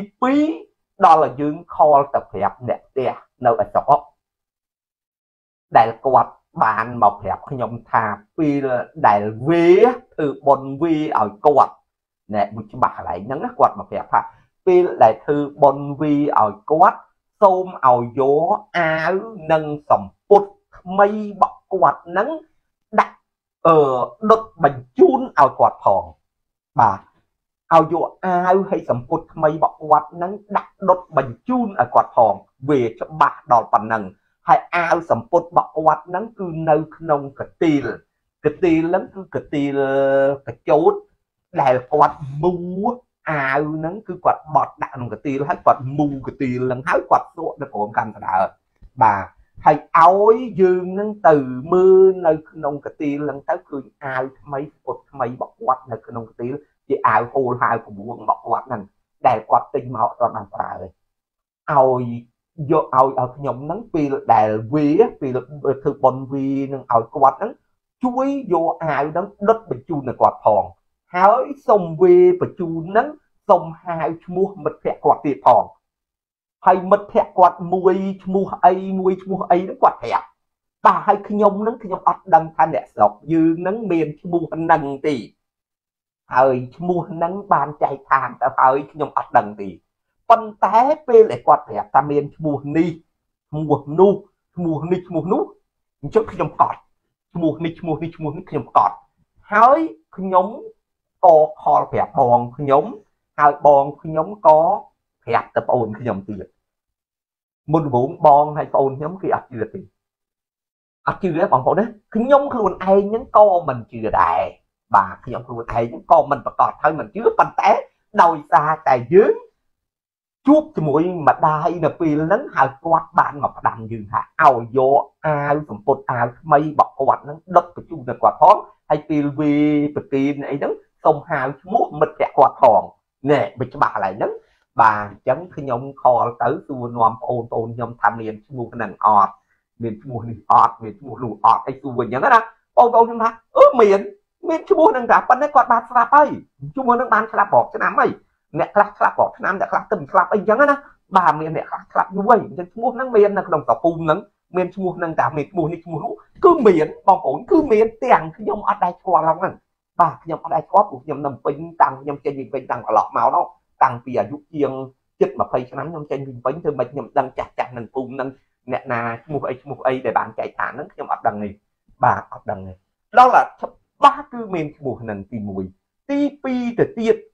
2ដល់ឲ្យយើងខលទៅប្រាប់អ្នកផ្ទះនៅឯស្រុកដែលគាត់បានមកប្រាប់ខ្ញុំថាពេលដែលវាធ្វើបន់វាឲ្យគាត់ណែមួយច្បាស់កន្លែងហ្នឹងគាត់មកប្រាប់ថាពេលដែលធ្វើបន់វាឲ្យគាត់សូមឲ្យយកអាវនិងសំពត់ថ្មីរបស់គាត់ហ្នឹងដាក់ដុតបញ្ជូនឲ្យគាត់ផងបាទឲ្យយកអាវហើយសំពត់ថ្មីរបស់គាត់ហ្នឹងដាក់ដុតបញ្ជូនឲ្យគាត់ផងវាច្បាស់ដល់ប៉ុណ្ណឹងហើយអាវសំពត់របស់គាត់ហ្នឹងគឺនៅក្នុងកទីលហ្នឹងគឺកទីលកញ្ចោតដែលគាត់មូអាវហ្នឹងគឺគាត់បត់ដាក់ក្នុងកទីលហើយគាត់មូកទីលហ្នឹងហើយគាត់សក់នៅក្រោមកាន់ស្ដើបាទហើយឲ្យយើងនឹងទៅមើលនៅក្នុងកទីលហ្នឹងទៅឃើញអាវថ្មីស្ពុតថ្មីរបស់គាត់នៅក្នុងកទីលជាអាវហូលអាវ9របស់គាត់ហ្នឹងដែលគាត់ទិញមកអត់បានប្រើទេឲ្យយកឲ្យខ្ញុំហ្នឹងពេលដែលវាពេលធ្វើបន់វានឹងឲ្យគាត់ហ្នឹងជួយយកអាវហ្នឹងដុតបញ្ជូនទៅគាត់ផងហើយសុំវាបញ្ជូនហ្នឹងសុំហៅឈ្មោះមិត្តភក្តិគាត់ទៀតផងហើយមិត្តភក្តិគាត់មួយឈ្មោះអីហ្នឹងគាត់ប្រាប់បាទហើយខ្ញុំហ្នឹងខ្ញុំអត់ដឹងថាអ្នកស្រុកយើងហ្នឹងមានឈ្មោះហ្នឹងទេហើយឈ្មោះហ្នឹងបានចែកឋានទៅហើយខ្ញុំអត់ដឹងទេប៉ុន្តែពេលដែលគាត់ប្រាប់ថាមានឈ្មោះនេះឈ្មោះនោះអញ្ចឹងខ្ញុំកត់ឈ្មោះនេះខ្ញុំកត់ហើយខ្ញុំក៏ខលប្រាប់បងខ្ញុំហើយបងខ្ញុំក៏ប្រាប់ទៅប្អូនខ្ញុំទៀតមុនដំបូងបងហើយប្អូនខ្ញុំគេអត់ជឿទេបងប្អូនណាខ្ញុំខ្លួនឯងហ្នឹងក៏មិនជឿដែរបាទខ្ញុំខ្លួនឯងហ្នឹងក៏មិនប្រកាសហើយមិនជឿប៉ុន្តែដោយសារតែយើងជួបជាមួយម្ដាយនៅពេលហ្នឹងហើយគាត់បានមកផ្ដាំយើងថាឲ្យយកអាវសំពត់អាវថ្មីរបស់គាត់ហ្នឹងដុតបញ្ជូនទៅគាត់ផងហើយពេលវាប្រទីនអីហ្នឹងសូមហៅឈ្មោះមិត្តភក្តិគាត់ផងណែវាច្បាស់កន្លែងហ្នឹងបាទអញ្ចឹងខ្ញុំខលទៅសួរនាំប្អូនខ្ញុំថាមានឈ្មោះហ្នឹងអត់មានឈ្មោះនេះអត់មានឈ្មោះនោះអត់អីសួរវិញអញ្ចឹងណាបងខ្ញុំថាមានឈ្មោះហ្នឹងតាប៉ុន្តែគាត់បានស្លាប់ហើយឈ្មោះហ្នឹងបានស្លាប់រាប់ឆ្នាំហើយអ្នកខ្លះស្លាប់រាប់ឆ្នាំអ្នកខ្លះទៅស្លាប់អីអញ្ចឹងណាបាទមានអ្នកខ្លះស្លាប់យូរហើយអញ្ចឹងឈ្មោះហ្នឹងមាននៅក្នុងតពូមហ្នឹងមានឈ្មោះហ្នឹងតាមានឈ្មោះនេះឈ្មោះនោះគឺមានបងប្អូនគឺមានទាំងខ្ញុំអត់ដែរស្គាល់ហ្នឹងបាទខ្ញុំអត់ដែរស្គាល់ព្រោះខ្ញុំនៅពេញតាំងខ្ញុំចេញពីពេញតាំងកន្លោះមកនោះតាំងពីអាយុជាងជិត20ឆ្នាំខ្ញុំចេញពីពេញធ្វើម៉េចខ្ញុំដឹងចាស់នឹងភូមិហ្នឹងអ្នកណាឈ្មោះអីដែលបានចែកឋានហ្នឹងខ្ញុំអត់ដឹងទេបាទអត់ដឹងទេដល់តែច្បាស់គឺមានឈ្មោះហ្នឹងទី1ទី2ទៅទៀត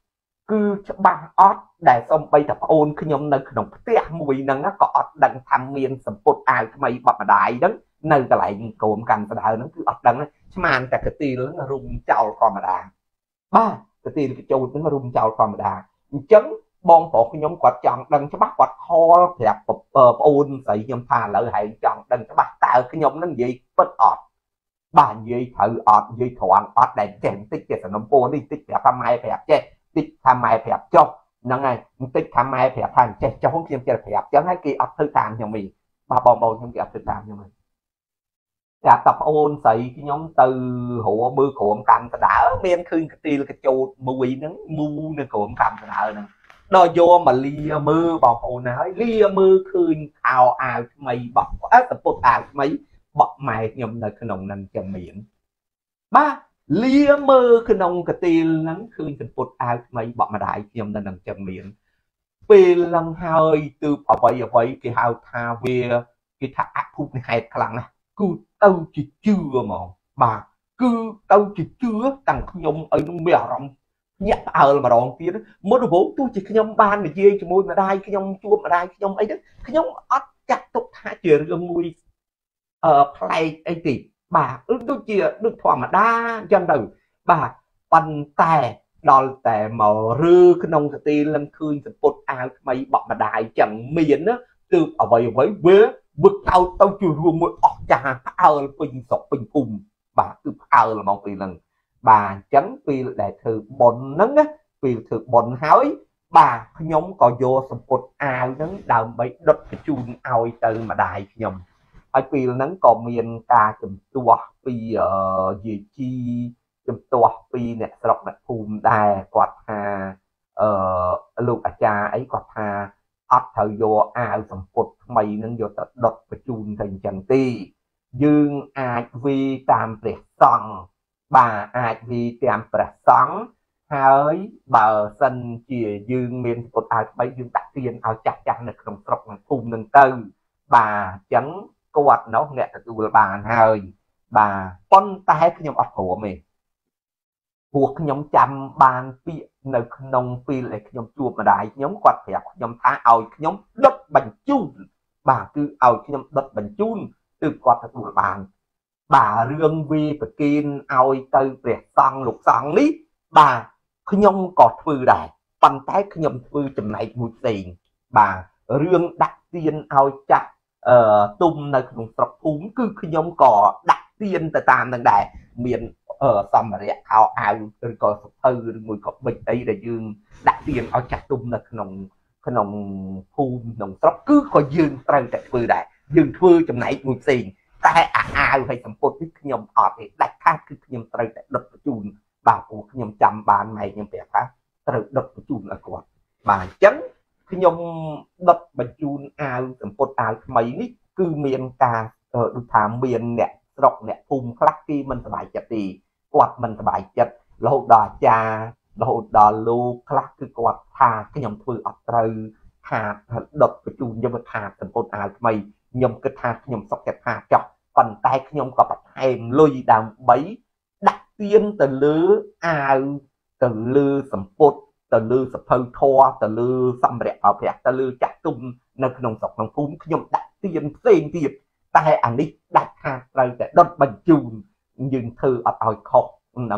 cứច្បាស់អត់ដែលសំបីតែប្អូនខ្ញុំនៅក្នុងផ្ទះមួយហ្នឹងក៏អត់ដឹងថាមានសម្ពុតអាវថ្មីបបម្ដាយហ្នឹងនៅកន្លែងកូនកាន់ស្ដៅហ្នឹងគឺអត់ដឹងឆ្មានតែកទីលហ្នឹងរុំចោលធម្មតាបាទកទីលកញ្ចោតហ្នឹងរុំចោលធម្មតាអញ្ចឹងបងប្រុសខ្ញុំគាត់ចង់ដឹងច្បាស់គាត់ខលប្រាប់ប្អូនស្រីខ្ញុំថាឥឡូវហែងចង់ដឹងច្បាស់តើខ្ញុំនឹងនិយាយពិតអត់បាទនិយាយត្រូវអត់និយាយត្រង់អត់ដែលចេះបន្តិចចេះសំណពោនេះតិចប្រាប់ថាម៉ែប្រាប់ចេះតិចថាម៉ែប្រាប់ចុះហ្នឹងហើយបន្តិចថាម៉ែប្រាប់ថាចេះចុះខ្ញុំចេះប្រាប់ចឹងហើយគេអត់ធ្វើតាមខ្ញុំវិញបាទបងប្អូនខ្ញុំគេអត់ធ្វើតាមខ្ញុំវិញចាតាប្អូនស្រីខ្ញុំទៅរកមើលក្រុមកម្មដៅមានឃើញកទីលកញ្ចោតមួយហ្នឹងមូនៅក្រុមកម្មដៅហ្នឹងដល់យកមកលាមើលបងប្អូនហើយលាមើលឃើញខោអាវថ្មីបក់សពុតអាវថ្មីបក់ម៉ែខ្ញុំនៅក្នុងហ្នឹងចឹងមានបាទលាមើលក្នុងកទីលហ្នឹងឃើញសពុតអាវថ្មីបក់ម្ដាយខ្ញុំនៅហ្នឹងចឹងមានពេលឡើងហើយទើបអ្វីគេហៅថាវាគេថាអភូមិហេតុខ្លាំងណាស់គឺទៅជាជឿហ្មងបាទគឺទៅជាជឿតាំងខ្ញុំឲ្យនឹងមានអារម្មណ៍ញាក់ផ្អើលម្ដងទៀតមុនដំបូងទោះជាខ្ញុំបាននិយាយជាមួយម្ដាយខ្ញុំជួបម្ដាយខ្ញុំអីហ្នឹងខ្ញុំអត់ចាត់ទុកថាជារឿងមួយប្លែកអីទេបាទដូចជាដូចធម្មតាអញ្ចឹងទៅបាទប៉ុន្តែដល់តែមកឬក្នុងកទីលឹងឃើញសពុតអាវថ្មីបក់ម្ដាយចឹងមានណាទើបអ្វីវាវឹកទៅជារួមមួយអស់ចាផ្អើលពេញស្រុកពេញភូមិបាទគឺផ្អើលហ្មងពេលហ្នឹងបាទអញ្ចឹងពេលដែលធ្វើបុណ្យហ្នឹងណាពេលធ្វើបុណ្យហើយបាទខ្ញុំក៏យកសម្ពុតអាវហ្នឹងដើម្បីដុតបញ្ជូនឲ្យទៅម្ដាយខ្ញុំហើយពេលហ្នឹងក៏មានការជំទាស់ពីយាយជីជំទាស់ពីអ្នកស្រុកអ្នកភូមិដែរគាត់ថាលោកអាចារ្យអីគាត់ថាអត់ត្រូវយកអាវសម្ពុតថ្មីនឹងយកទៅដុតបញ្ជូនទៅអញ្ចឹងទេយើងអាចវីតាមព្រះសង្ឃបាទអាចវីតាមព្រះសង្ឃហើយបើសិនជាយើងមានសម្ពុតអាវថ្មីយើងដាក់ទានឲ្យចាស់ចាស់នៅក្នុងស្រុកក្នុងភូមិនឹងទៅបាទអញ្ចឹងគាត់នោះអ្នកទទួលបានហើយបាទប៉ុន្តែខ្ញុំអត់ព្រមទេពួកខ្ញុំចាំបានពាក្យនៅក្នុងពេលដែលខ្ញុំជួបម្ដាយខ្ញុំគាត់ប្រាប់ខ្ញុំថាឲ្យខ្ញុំដុតបញ្ជូនបាទគឺឲ្យខ្ញុំដុតបញ្ជូនទើបគាត់ទទួលបានបាទរឿងវាប្រគិនឲ្យទៅព្រះសង្ឃលោកសង្ឃនេះបាទខ្ញុំក៏ធ្វើដែរប៉ុន្តែខ្ញុំធ្វើចំណែកមួយផ្សេងបាទរឿងដាក់ទានឲ្យចាស់ទុំនៅក្នុងស្រុកភូមិគឺខ្ញុំក៏ដាក់ទានទៅតាមនឹងដែរមានសម្ភារៈខោអាវឬក៏សភៅឬមួយក៏ប៊ិចអីដែលយើងដាក់ទានឲ្យចាស់ទុំនៅក្នុងភូមិក្នុងស្រុកគឺក៏យើងត្រូវតែធ្វើដែរយើងធ្វើចំណែកមួយផ្សេងតែអាវហើយសម្ពុតនេះខ្ញុំអត់ទេដាច់ខាតគឺខ្ញុំត្រូវតែដុតបញ្ជូនបាទព្រោះខ្ញុំចាំបានម៉ែខ្ញុំប្រាប់ថាត្រូវដុតបញ្ជូនឲ្យគាត់បាទអញ្ចឹងខ្ញុំដុតបញ្ជូនអាវសម្ពុតអាវថ្មីនេះគឺមានការដូចថាមានអ្នកស្រុកអ្នកភូមិខ្លះគេមិនសប្បាយចិត្តទេគាត់មិនសប្បាយចិត្តរហូតដល់អាចារ្យរហូតដល់លោកខ្លះគឺគាត់ថាខ្ញុំធ្វើអត់ត្រូវខាតដុតបញ្ជូនយកមកខាតសម្ពុតអាវថ្មីខ្ញុំគិតថាខ្ញុំសុខចិត្តថាចោះប៉ុន្តែខ្ញុំក៏បន្ថែមលុយដើម្បីដាក់ទានទៅលើអាវទៅលើសម្ពុតទៅលើសភៅធរទៅលើសម្ភារៈអភិរក្សទៅលើចាក់ទុំនៅក្នុងស្រុកក្នុងភូមិខ្ញុំដាក់ទានផ្សេងទៀតតែអានេះដាច់ខាតត្រូវតែដុតបញ្ជូនយើងធ្វើអត់ឲ្យខុសហ្នឹង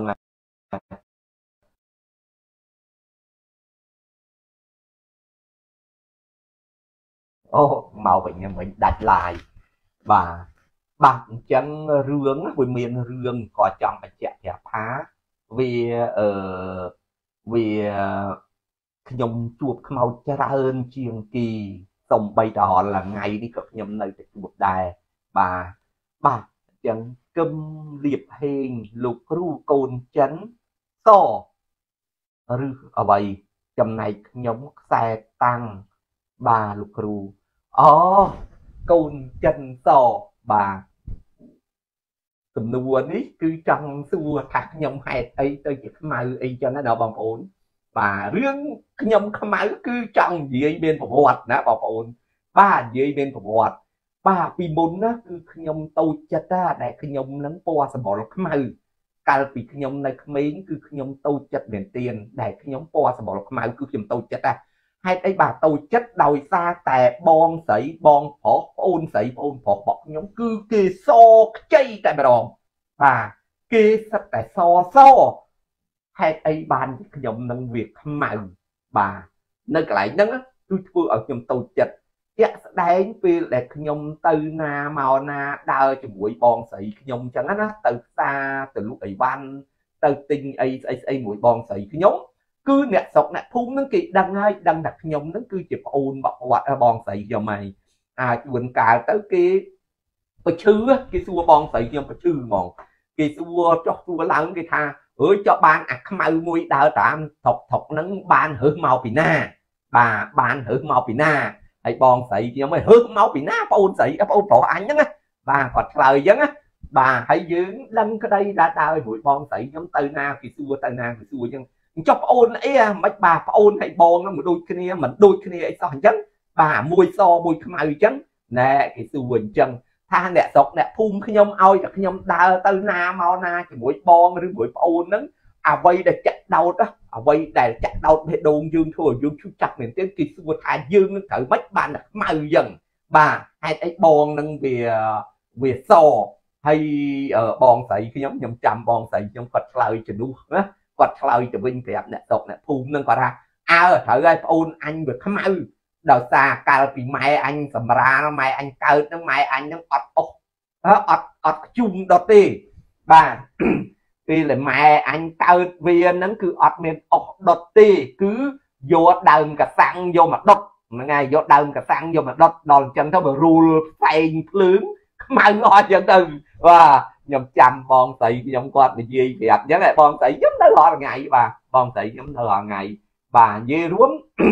អូមកវិញវិញដាច់ឡាយបាទអញ្ចឹងរឿងវាមានរឿងក៏ចង់បញ្ជាក់ប្រាប់ថាវាវាខ្ញុំជួបខ្មោចច្រើនជាងគេសំបីតរលថ្ងៃនេះក៏ខ្ញុំនៅតែជួបដែរបាទអញ្ចឹងគឹមលៀបហេងលោកគ្រូកូនចិនសឬអ្វីចំណែកខ្ញុំខ្សែតាំងបាទលោកគ្រូអូកូនចិនសបាទសំណួរនេះគឺចង់សួរថាខ្ញុំហេតុអីទៅជាខ្មៅអីចឹងណាបងប្អូនបាទរឿងខ្ញុំខ្មៅគឺចង់និយាយមានប្រវត្តិណាបងប្អូនបាទនិយាយមានប្រវត្តិបាទពីមុនណាគឺខ្ញុំតូចចិត្តណាដែលខ្ញុំនឹងពណ៌សម្បុរខ្មៅកាលពីខ្ញុំនៅក្មេងគឺខ្ញុំតូចចិត្តមែនទែនដែលខ្ញុំពណ៌សម្បុរខ្មៅគឺខ្ញុំតូចចិត្តដែរហេតុអីបាទតូចចិត្តដោយសារតែបងស្រីបងប្រុសប្អូនស្រីប្អូនប្រុសរបស់ខ្ញុំគឺគេសខ្ចីតែម្ដងបាទគេសិតតែសហេតុអីបានខ្ញុំនឹងវាខ្មៅបាទនៅកន្លែងហ្នឹងគឺធ្វើឲ្យខ្ញុំតូចចិត្តជាក់ស្ដែងពេលដែលខ្ញុំទៅណាមកណាដើរជាមួយបងស្រីខ្ញុំអញ្ចឹងណាទៅផ្សារទៅលក់អីវ៉ាន់ទៅទិញអីស្អីមួយបងស្រីខ្ញុំគឺអ្នកស្រុកអ្នកភូមិហ្នឹងគេដឹងហើយដឹងថាខ្ញុំហ្នឹងគឺជាប្អូនរបស់គាត់បងស្រីខ្ញុំហើយជួនកាលទៅគេប្រឈឺគេសួរបងស្រីខ្ញុំប្រឈឺហ្មងគេសួរចុះសួរឡើងគេថាអើយចុះបានអាខ្មៅមួយដើរតាមថុកហ្នឹងបានរើសមកពីណាបាទបានរើសមកពីណាហើយបងស្រីខ្ញុំឯងរើសមកពីណាប្អូនស្រីប្អូនប្រុសអញហ្នឹងណាបាទគាត់ឆ្លើយអញ្ចឹងណាបាទហើយយើងដឹងក្តីដើរជាមួយបងស្រីខ្ញុំទៅណាគេសួរទៅណាគេសួរអញ្ចឹងចុះប្អូនអីមិនបាទប្អូនហើយបងហ្នឹងមិនដូចគ្នាមិនដូចគ្នាអីសោះអញ្ចឹងបាទមួយសមួយខ្មៅអញ្ចឹងណែគេសួរអញ្ចឹងថាអ្នកស្រុកអ្នកភូមិខ្ញុំឲ្យតែខ្ញុំដើរទៅណាមកណាជាមួយបងឬមួយប្អូនហ្នឹងអ្វីដែលចាក់ដោតអ្វីដែលចាក់ដោតបេះដូងយើងធ្វើឲ្យយើងឈឺចាប់មែនទេគេសួរថាយើងនឹងត្រូវមិនបានខ្មៅអញ្ចឹងបាទហេតុអីបងនឹងវាសហើយបងស្រីខ្ញុំចាំបងស្រីខ្ញុំគាត់ឆ្លើយជំនួសណាគាត់ឆ្លើយទៅវិញប្រាប់អ្នកស្រុកអ្នកភូមិនឹងគាត់ថាត្រូវហើយប្អូនអញវាខ្មៅដោយសារកាលពីម៉ែអញសម្រាលម៉ែអញកើតនឹងម៉ែអញនឹងអត់អត់ខ្ជុំដុតទេបាទពេលម៉ែអញកើតវាហ្នឹងគឺអត់មានអុសដុតទេគឺយកដើមកសាំងយកមកដុតហ្នឹងហើយយកដើមកសាំងយកមកដុតដល់អញ្ចឹងទៅបើរូលផ្សែងភ្លើងខ្មៅអស់អញ្ចឹងទៅបាទខ្ញុំចាំបងស្រីខ្ញុំគាត់និយាយប្រាប់អញ្ចឹងបងស្រីខ្ញុំនៅរាល់ថ្ងៃបាទបងស្រីខ្ញុំនៅរាល់ថ្ងៃបាទនិយាយរួម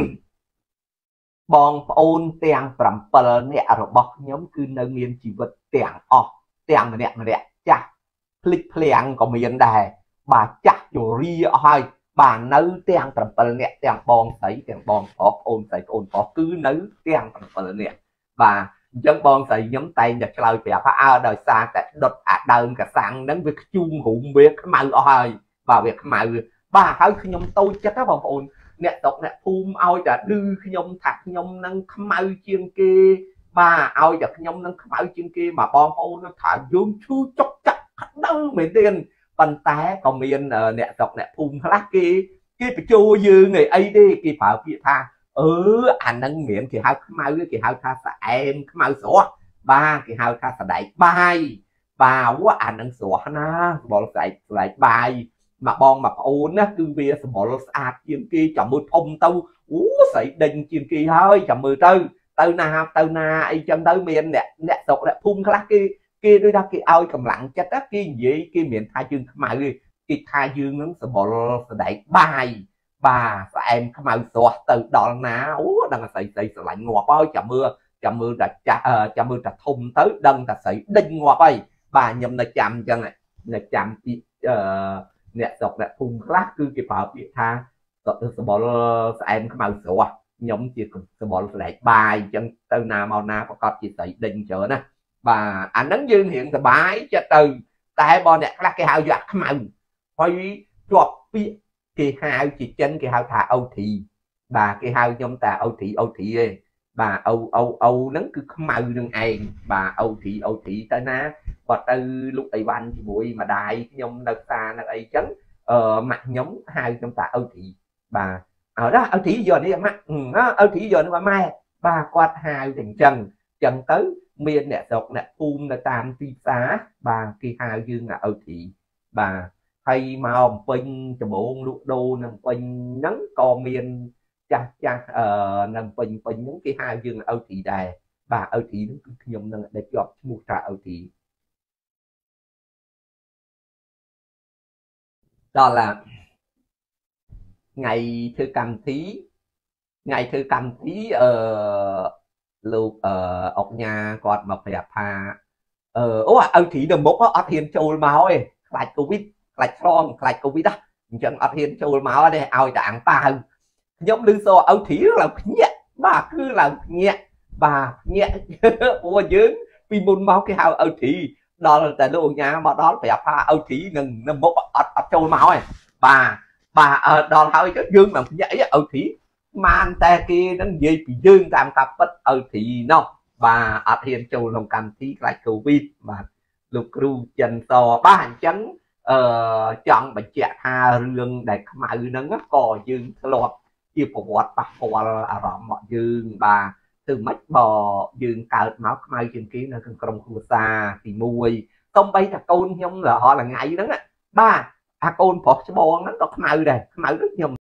បងប្អូនទាំង7នាក់របស់ខ្ញុំគឺនៅមានជីវិតទាំងអស់ទាំងម្នាក់ចាស់ភ្លេចភ្លាំងក៏មានដែរបាទចាស់ជរាអស់ហើយបាទនៅទាំង7នាក់ទាំងបងស្រីទាំងបងប្រុសប្អូនស្រីប្អូនប្រុសគឺនៅទាំង7នាក់បាទអញ្ចឹងបងស្រីខ្ញុំតែងតែឆ្លើយប្រាប់ថាដោយសារតែដុតអាដើមកសាំងហ្នឹងវាខ្ជុំរុំវាខ្មៅអស់ហើយបាទវាខ្មៅបាទហើយខ្ញុំតូចចិត្តណាបងប្អូនអ្នកតុកអ្នកភូមិឲ្យតែឌឺខ្ញុំថាខ្ញុំនឹងខ្មៅជាងគេបាទឲ្យតែខ្ញុំនឹងខ្មៅជាងគេមកបងប្អូនថាយើងឈឺចុកចាក់ក្តៅមែនទេប៉ុន្តែក៏មានអ្នកតុកអ្នកភូមិខ្លះគេបញ្ជោយើងអីទេគេប្រើពាក្យថាអានឹងមានគេហៅខ្មៅគេហៅថាស្អែមខ្មៅស្រស់បាទគេហៅថាសដែកបាយបាទអានឹងស្រស់ណាបលស្ដែកបាយមកបងមកប្អូនណាគឺវាសម្បល់ស្អាតជាងគេចាំមើលធំទៅស្រីដេញជាងគេហើយចាំមើលទៅណាអីចឹងទៅមានអ្នកស្រុកអ្នកភូមិខ្លះគេដូចថាគេឲ្យកម្លាំងចិត្តគេនិយាយគេមានថាយើងខ្មៅទេគេថាយើងនឹងសម្បល់ស្ដែកបាយបាទស្អែមខ្មៅស្រស់ទៅដល់ណាដឹងតែស្រីស្រឡាញ់ងាប់ហើយចាំមើលតែចាស់ចាំមើលតែធំទៅដឹងតែស្រីដេញងាប់ហើយបាទខ្ញុំនៅចាំអញ្ចឹងនៅចាំពីអ្នកស្រុកអ្នកភូមិខ្លះគឺគេប្រើពាក្យថាសម្បល់ស្អែមខ្មៅស្រស់ខ្ញុំជាសម្បល់ស្លែកបាយអញ្ចឹងទៅណាមកណាប្រកាសជាស្រីដេញច្រើនណាបាទអាហ្នឹងយើងរៀងសបាយចិត្តទៅតែបងអ្នកខ្លះគេហៅយកខ្មៅហើយជាប់ពាក្យគេហៅជាចិនគេហៅថាអូធីបាទគេហៅខ្ញុំតែអូធីទេបាទអូហ្នឹងគឺខ្មៅនឹងឯងបាទអូធីទៅណាគាត់ទៅលុកអីវ៉ាន់ជាមួយម្ដាយខ្ញុំនៅផ្សារនៅអីចឹងម៉ាក់ខ្ញុំហៅខ្ញុំថាអូធីបាទអូធីយកនេះម៉ាក់អូធីយកនេះម៉ែបាទគាត់ហៅតែអញ្ចឹងទៅមានអ្នកស្រុកអ្នកភូមិនៅតាមទីផ្សារបាទគេហៅយើងថាអូធីបាទហើយមកអំពេញដំបងលក់ដូរនៅអំពេញហ្នឹងក៏មានចាស់នៅអំពេញហ្នឹងគេហៅយើងអូធីដែរបាទអូធីហ្នឹងគឺខ្ញុំនឹងដែលជាប់ឈ្មោះថាអូធីដល់ឡាថ្ងៃធ្វើកម្មវិធីលោកអុកញ៉ាគាត់មកប្រាប់ថាអូធីនៅមុខអត់ហ៊ានចូលមកទេខ្លាចកូវីដខ្លាចឆ្លងខ្លាចកូវីដអញ្ចឹងអត់ហ៊ានចូលមកទេឲ្យតែអាំងប៉ាវខ្ញុំឮសូអូធីឡើងភ្ញាក់បាទគឺឡើងភ្ញាក់បាទភ្ញាក់ព្រោះយើងពីមុនមកគេហៅអូធីដល់តែលោកញ៉ាមកដល់ប្រាប់ថាឲ្យធីនឹងមុខអត់ចូលមកឯងបាទដល់ហើយទៅយើងមិនភ្ញាក់អីឲ្យធីបានតែគេនឹងនិយាយពីយើងតាមការពិតឲ្យធីនោះបាទអត់ហ៊ានចូលក្នុងកម្មវិធីខ្លាចកូវីដបាទលោកគ្រូចិនតបាទអញ្ចឹងចង់បញ្ជាក់ថារឿងដែលខ្មៅហ្នឹងក៏យើងធ្លាប់ជាប្រវត្តិប៉ះពាល់អារម្មណ៍របស់យើងបាទទៅមិនបើយើងកើតមកខ្មៅជាងគេនៅក្នុងក្រុមគ្រួសារទី1សំបីតែកូនខ្ញុំរាល់ថ្ងៃហ្នឹងបាទអាកូនប្រុសច្បងហ្នឹងក៏ខ្មៅដែរខ្មៅដូចខ្ញុំ